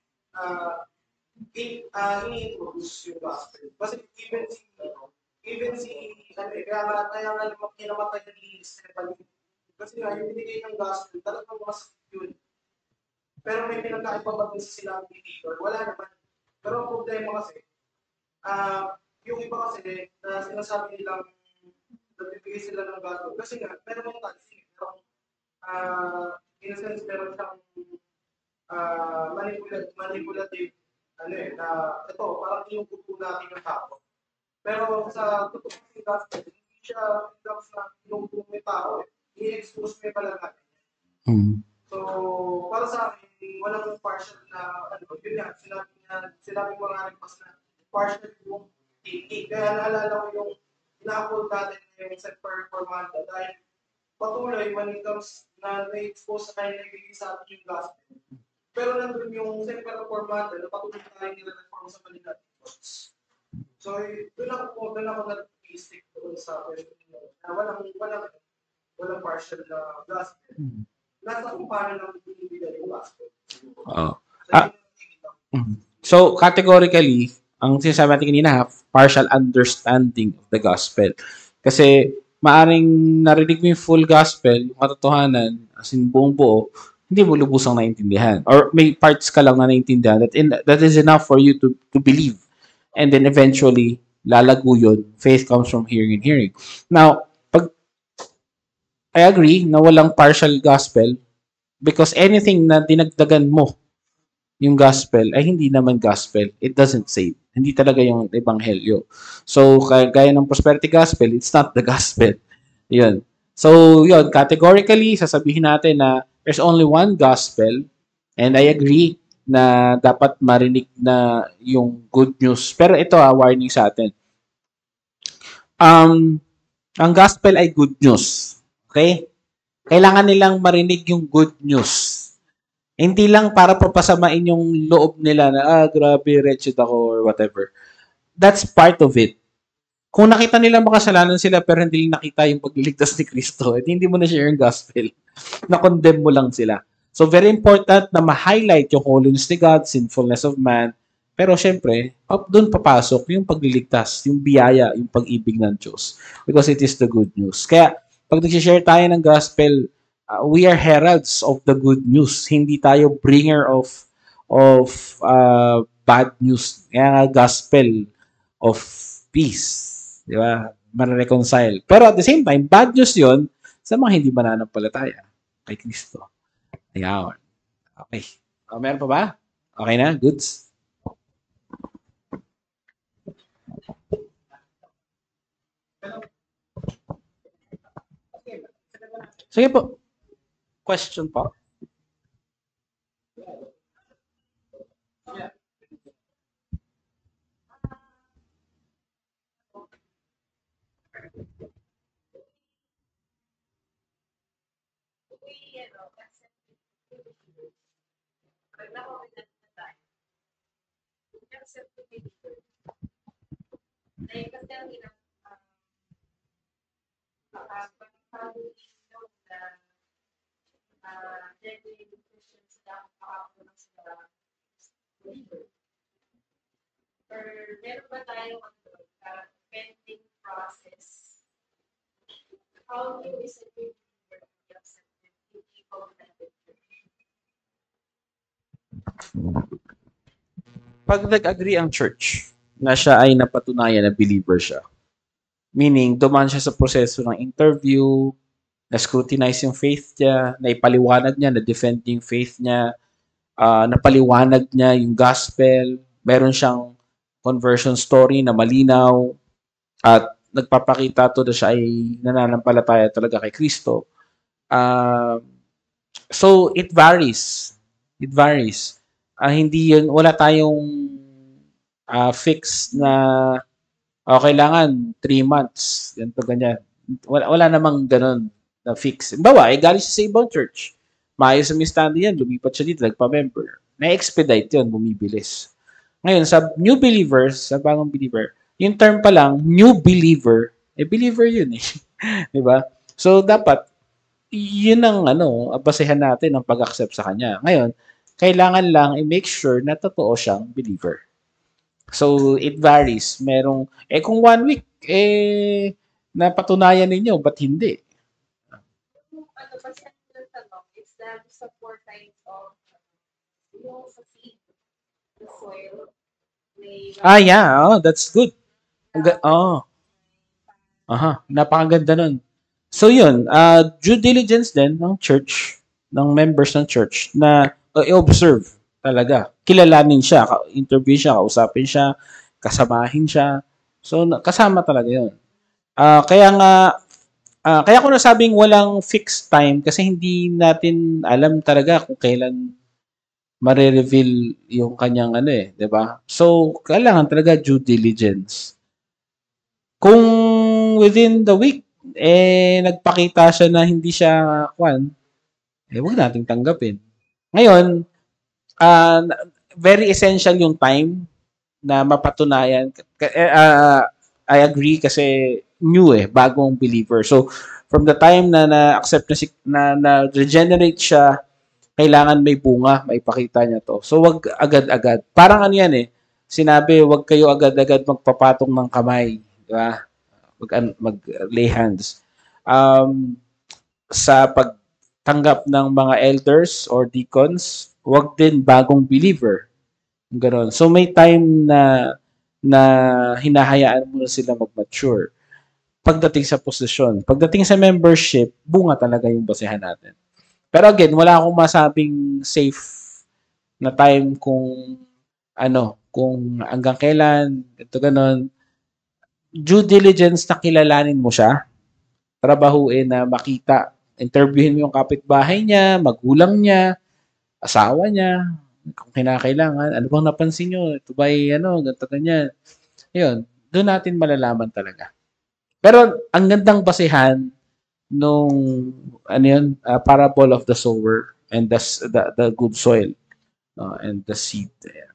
ini-introduce yung gospel. Kasi even si kaya nga kinamatay ni Stephen. Kasi nga, yung binigay ng gospel, talagang masakit yun. Pero may pinagkaiba ba dun sa sinabi ni Peter? Wala naman. Pero ang problema kasi, yung iba kasi na sinasabi nilang nagbibigay sila ng gospel. Kasi nga, meron mong taxi. Merong, in a sense, meron siyang manipulative, na ito, parang inupupo natin yung tao. Pero sa totoo ng gospel, hindi siya pinag na inupupo yung tao. I-expose mo yung kalagayan. So, para sa akin, walang partial na, yun nga, sinabi mo nga rin pas na partial yung thinking. Kaya naalala ko yung ina-upload natin yung Semper Formanda dahil patuloy when it comes na na-expose sa kanya nagbibigay sa atin yung gospel. Pero nandun yung Semper Formanda na patuloy tayo nire-reform sa kanila thoughts. So, doon ako nag-stick doon sa question na walang partial na gospel. Nasa kung paano lang binibigay yung gospel. So, categorically, ang sinasabi natin kanina, partial understanding of the gospel. Kasi, maaring narinig mo yung full gospel, yung katotohanan, as in buong buo, hindi mo lubusang naintindihan. Or may parts ka lang na naintindihan that is enough for you to believe. And then eventually, lalago yun. Faith comes from hearing and hearing. Now, I agree na walang partial gospel because anything na dinagdagan mo yung gospel ay hindi naman gospel. It doesn't save. Hindi talaga yung ebanghelyo. So, gaya ng prosperity gospel, it's not the gospel. Yun. So, yun, categorically, sasabihin natin na there's only one gospel and I agree na dapat marinig na yung good news. Pero ito, warning sa atin. Ang gospel ay good news. Okay? Kailangan nilang marinig yung good news. Hindi lang para papasamain yung loob nila na, grabe, wretched ako or whatever. That's part of it. Kung nakita nila makasalanan sila pero hindi nakita yung pagliligtas ni Kristo, hindi mo na share yung gospel. Na-condemn mo lang sila. So, very important na ma-highlight yung holiness ni God, sinfulness of man. Pero syempre, doon papasok yung pagliligtas, yung biyaya, yung pag-ibig ng Diyos. Because it is the good news. Kaya, pag nag-share tayo ng gospel, we are heralds of the good news. Hindi tayo bringer of bad news. Kaya nga gospel of peace. Di ba? Mare-reconcile. Pero at the same time, bad news yon sa mga hindi mananampalataya kay Kristo. Ayan. Okay. Meron pa ba? Okay na? Goods? Sige po. Question po. Pag nag-agree ang church na siya ay napatunayan na believer siya, meaning dumaan siya sa proseso ng interview, na-scrutinize yung faith niya, naipaliwanag niya, na-defend yung faith niya, napaliwanag niya yung gospel, meron siyang conversion story na malinaw, at nagpapakita to na siya ay nananampalataya talaga kay Kristo. So, it varies. It varies. Hindi yun, wala tayong fix na kailangan 3 months, ganito, ganyan. Wala namang ganun na fix. Bawa, galing siya sa ibang church. Maayos ang standard yan, lumipat siya dito, nagpa-member. Na-expedite yun, bumibilis. Ngayon, sa new believers, sa bagong believer, yung term pa lang, new believer, believer yun eh. Diba? So, dapat, yun ang basehan natin ng pag-accept sa kanya. Ngayon, kailangan lang i-make sure na totoo siyang believer. So, it varies. Merong, kung 1 week, napatunayan ninyo, ba't hindi? Yeah. Oh, that's good. Napakaganda nun. So, yun. Due diligence din ng church, ng members ng church, na i-observe talaga. Kilalanin siya, interview siya, kausapin siya, kasamahin siya. So, kasama talaga yun. Kaya ko nasabing walang fixed time kasi hindi natin alam talaga kung kailan mare-reveal yung kanyang 'di ba? So, kailangan talaga due diligence. Kung within the week, nagpakita siya na hindi siya huwag nating tanggapin. Ngayon, very essential yung time na mapatunayan. I agree kasi new bagong believer. So, from the time na na-accept na regenerate siya, kailangan may bunga, maipakita niya to. So, wag agad-agad. Parang yan sinabi, wag kayo agad-agad magpapatong ng kamay. Di ba? Mag-lay hands. Sa pagtanggap ng mga elders or deacons, wag din bagong believer. Ganon. So, may time na hinahayaan mo na sila mag-mature. Pagdating sa posisyon, pagdating sa membership, bunga talaga yung basehan natin. Pero again, wala akong masabing safe na time kung hanggang kailan, ito ganon. Due diligence na kilalanin mo siya, trabahuin na makita, interviewin mo yung kapitbahay niya, magulang niya, asawa niya, kung kinakailangan, ano bang napansin nyo? Ito ba ganito, ganyan. Yun, doon natin malalaman talaga. Pero ang gandang basehan nung parable of the sower and the good soil and the seed.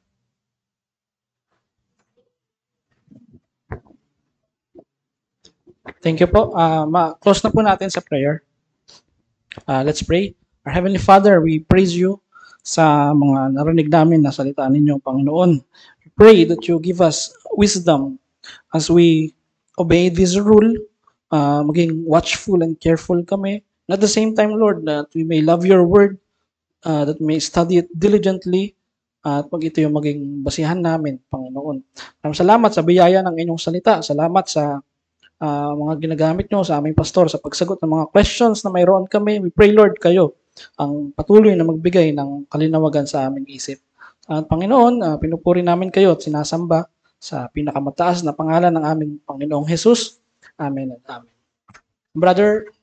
Thank you po. Close na po natin sa prayer. Let's pray. Our Heavenly Father, we praise you sa mga narinig namin na salita ninyo, Panginoon. We pray that you give us wisdom as we obey this rule, maging watchful and careful kami. And at the same time, Lord, that we may love your word, that we may study it diligently, at pag ito yung maging basihan namin, Panginoon. Maraming salamat sa biyaya ng inyong salita. Salamat sa mga ginagamit nyo sa aming pastor sa pagsagot ng mga questions na mayroon kami. We pray, Lord, kayo ang patuloy na magbigay ng kalinawagan sa aming isip. At Panginoon, pinupuri namin kayo at sinasamba sa pinakamataas na pangalan ng aming Panginoong Jesus. Amen at amen. Brother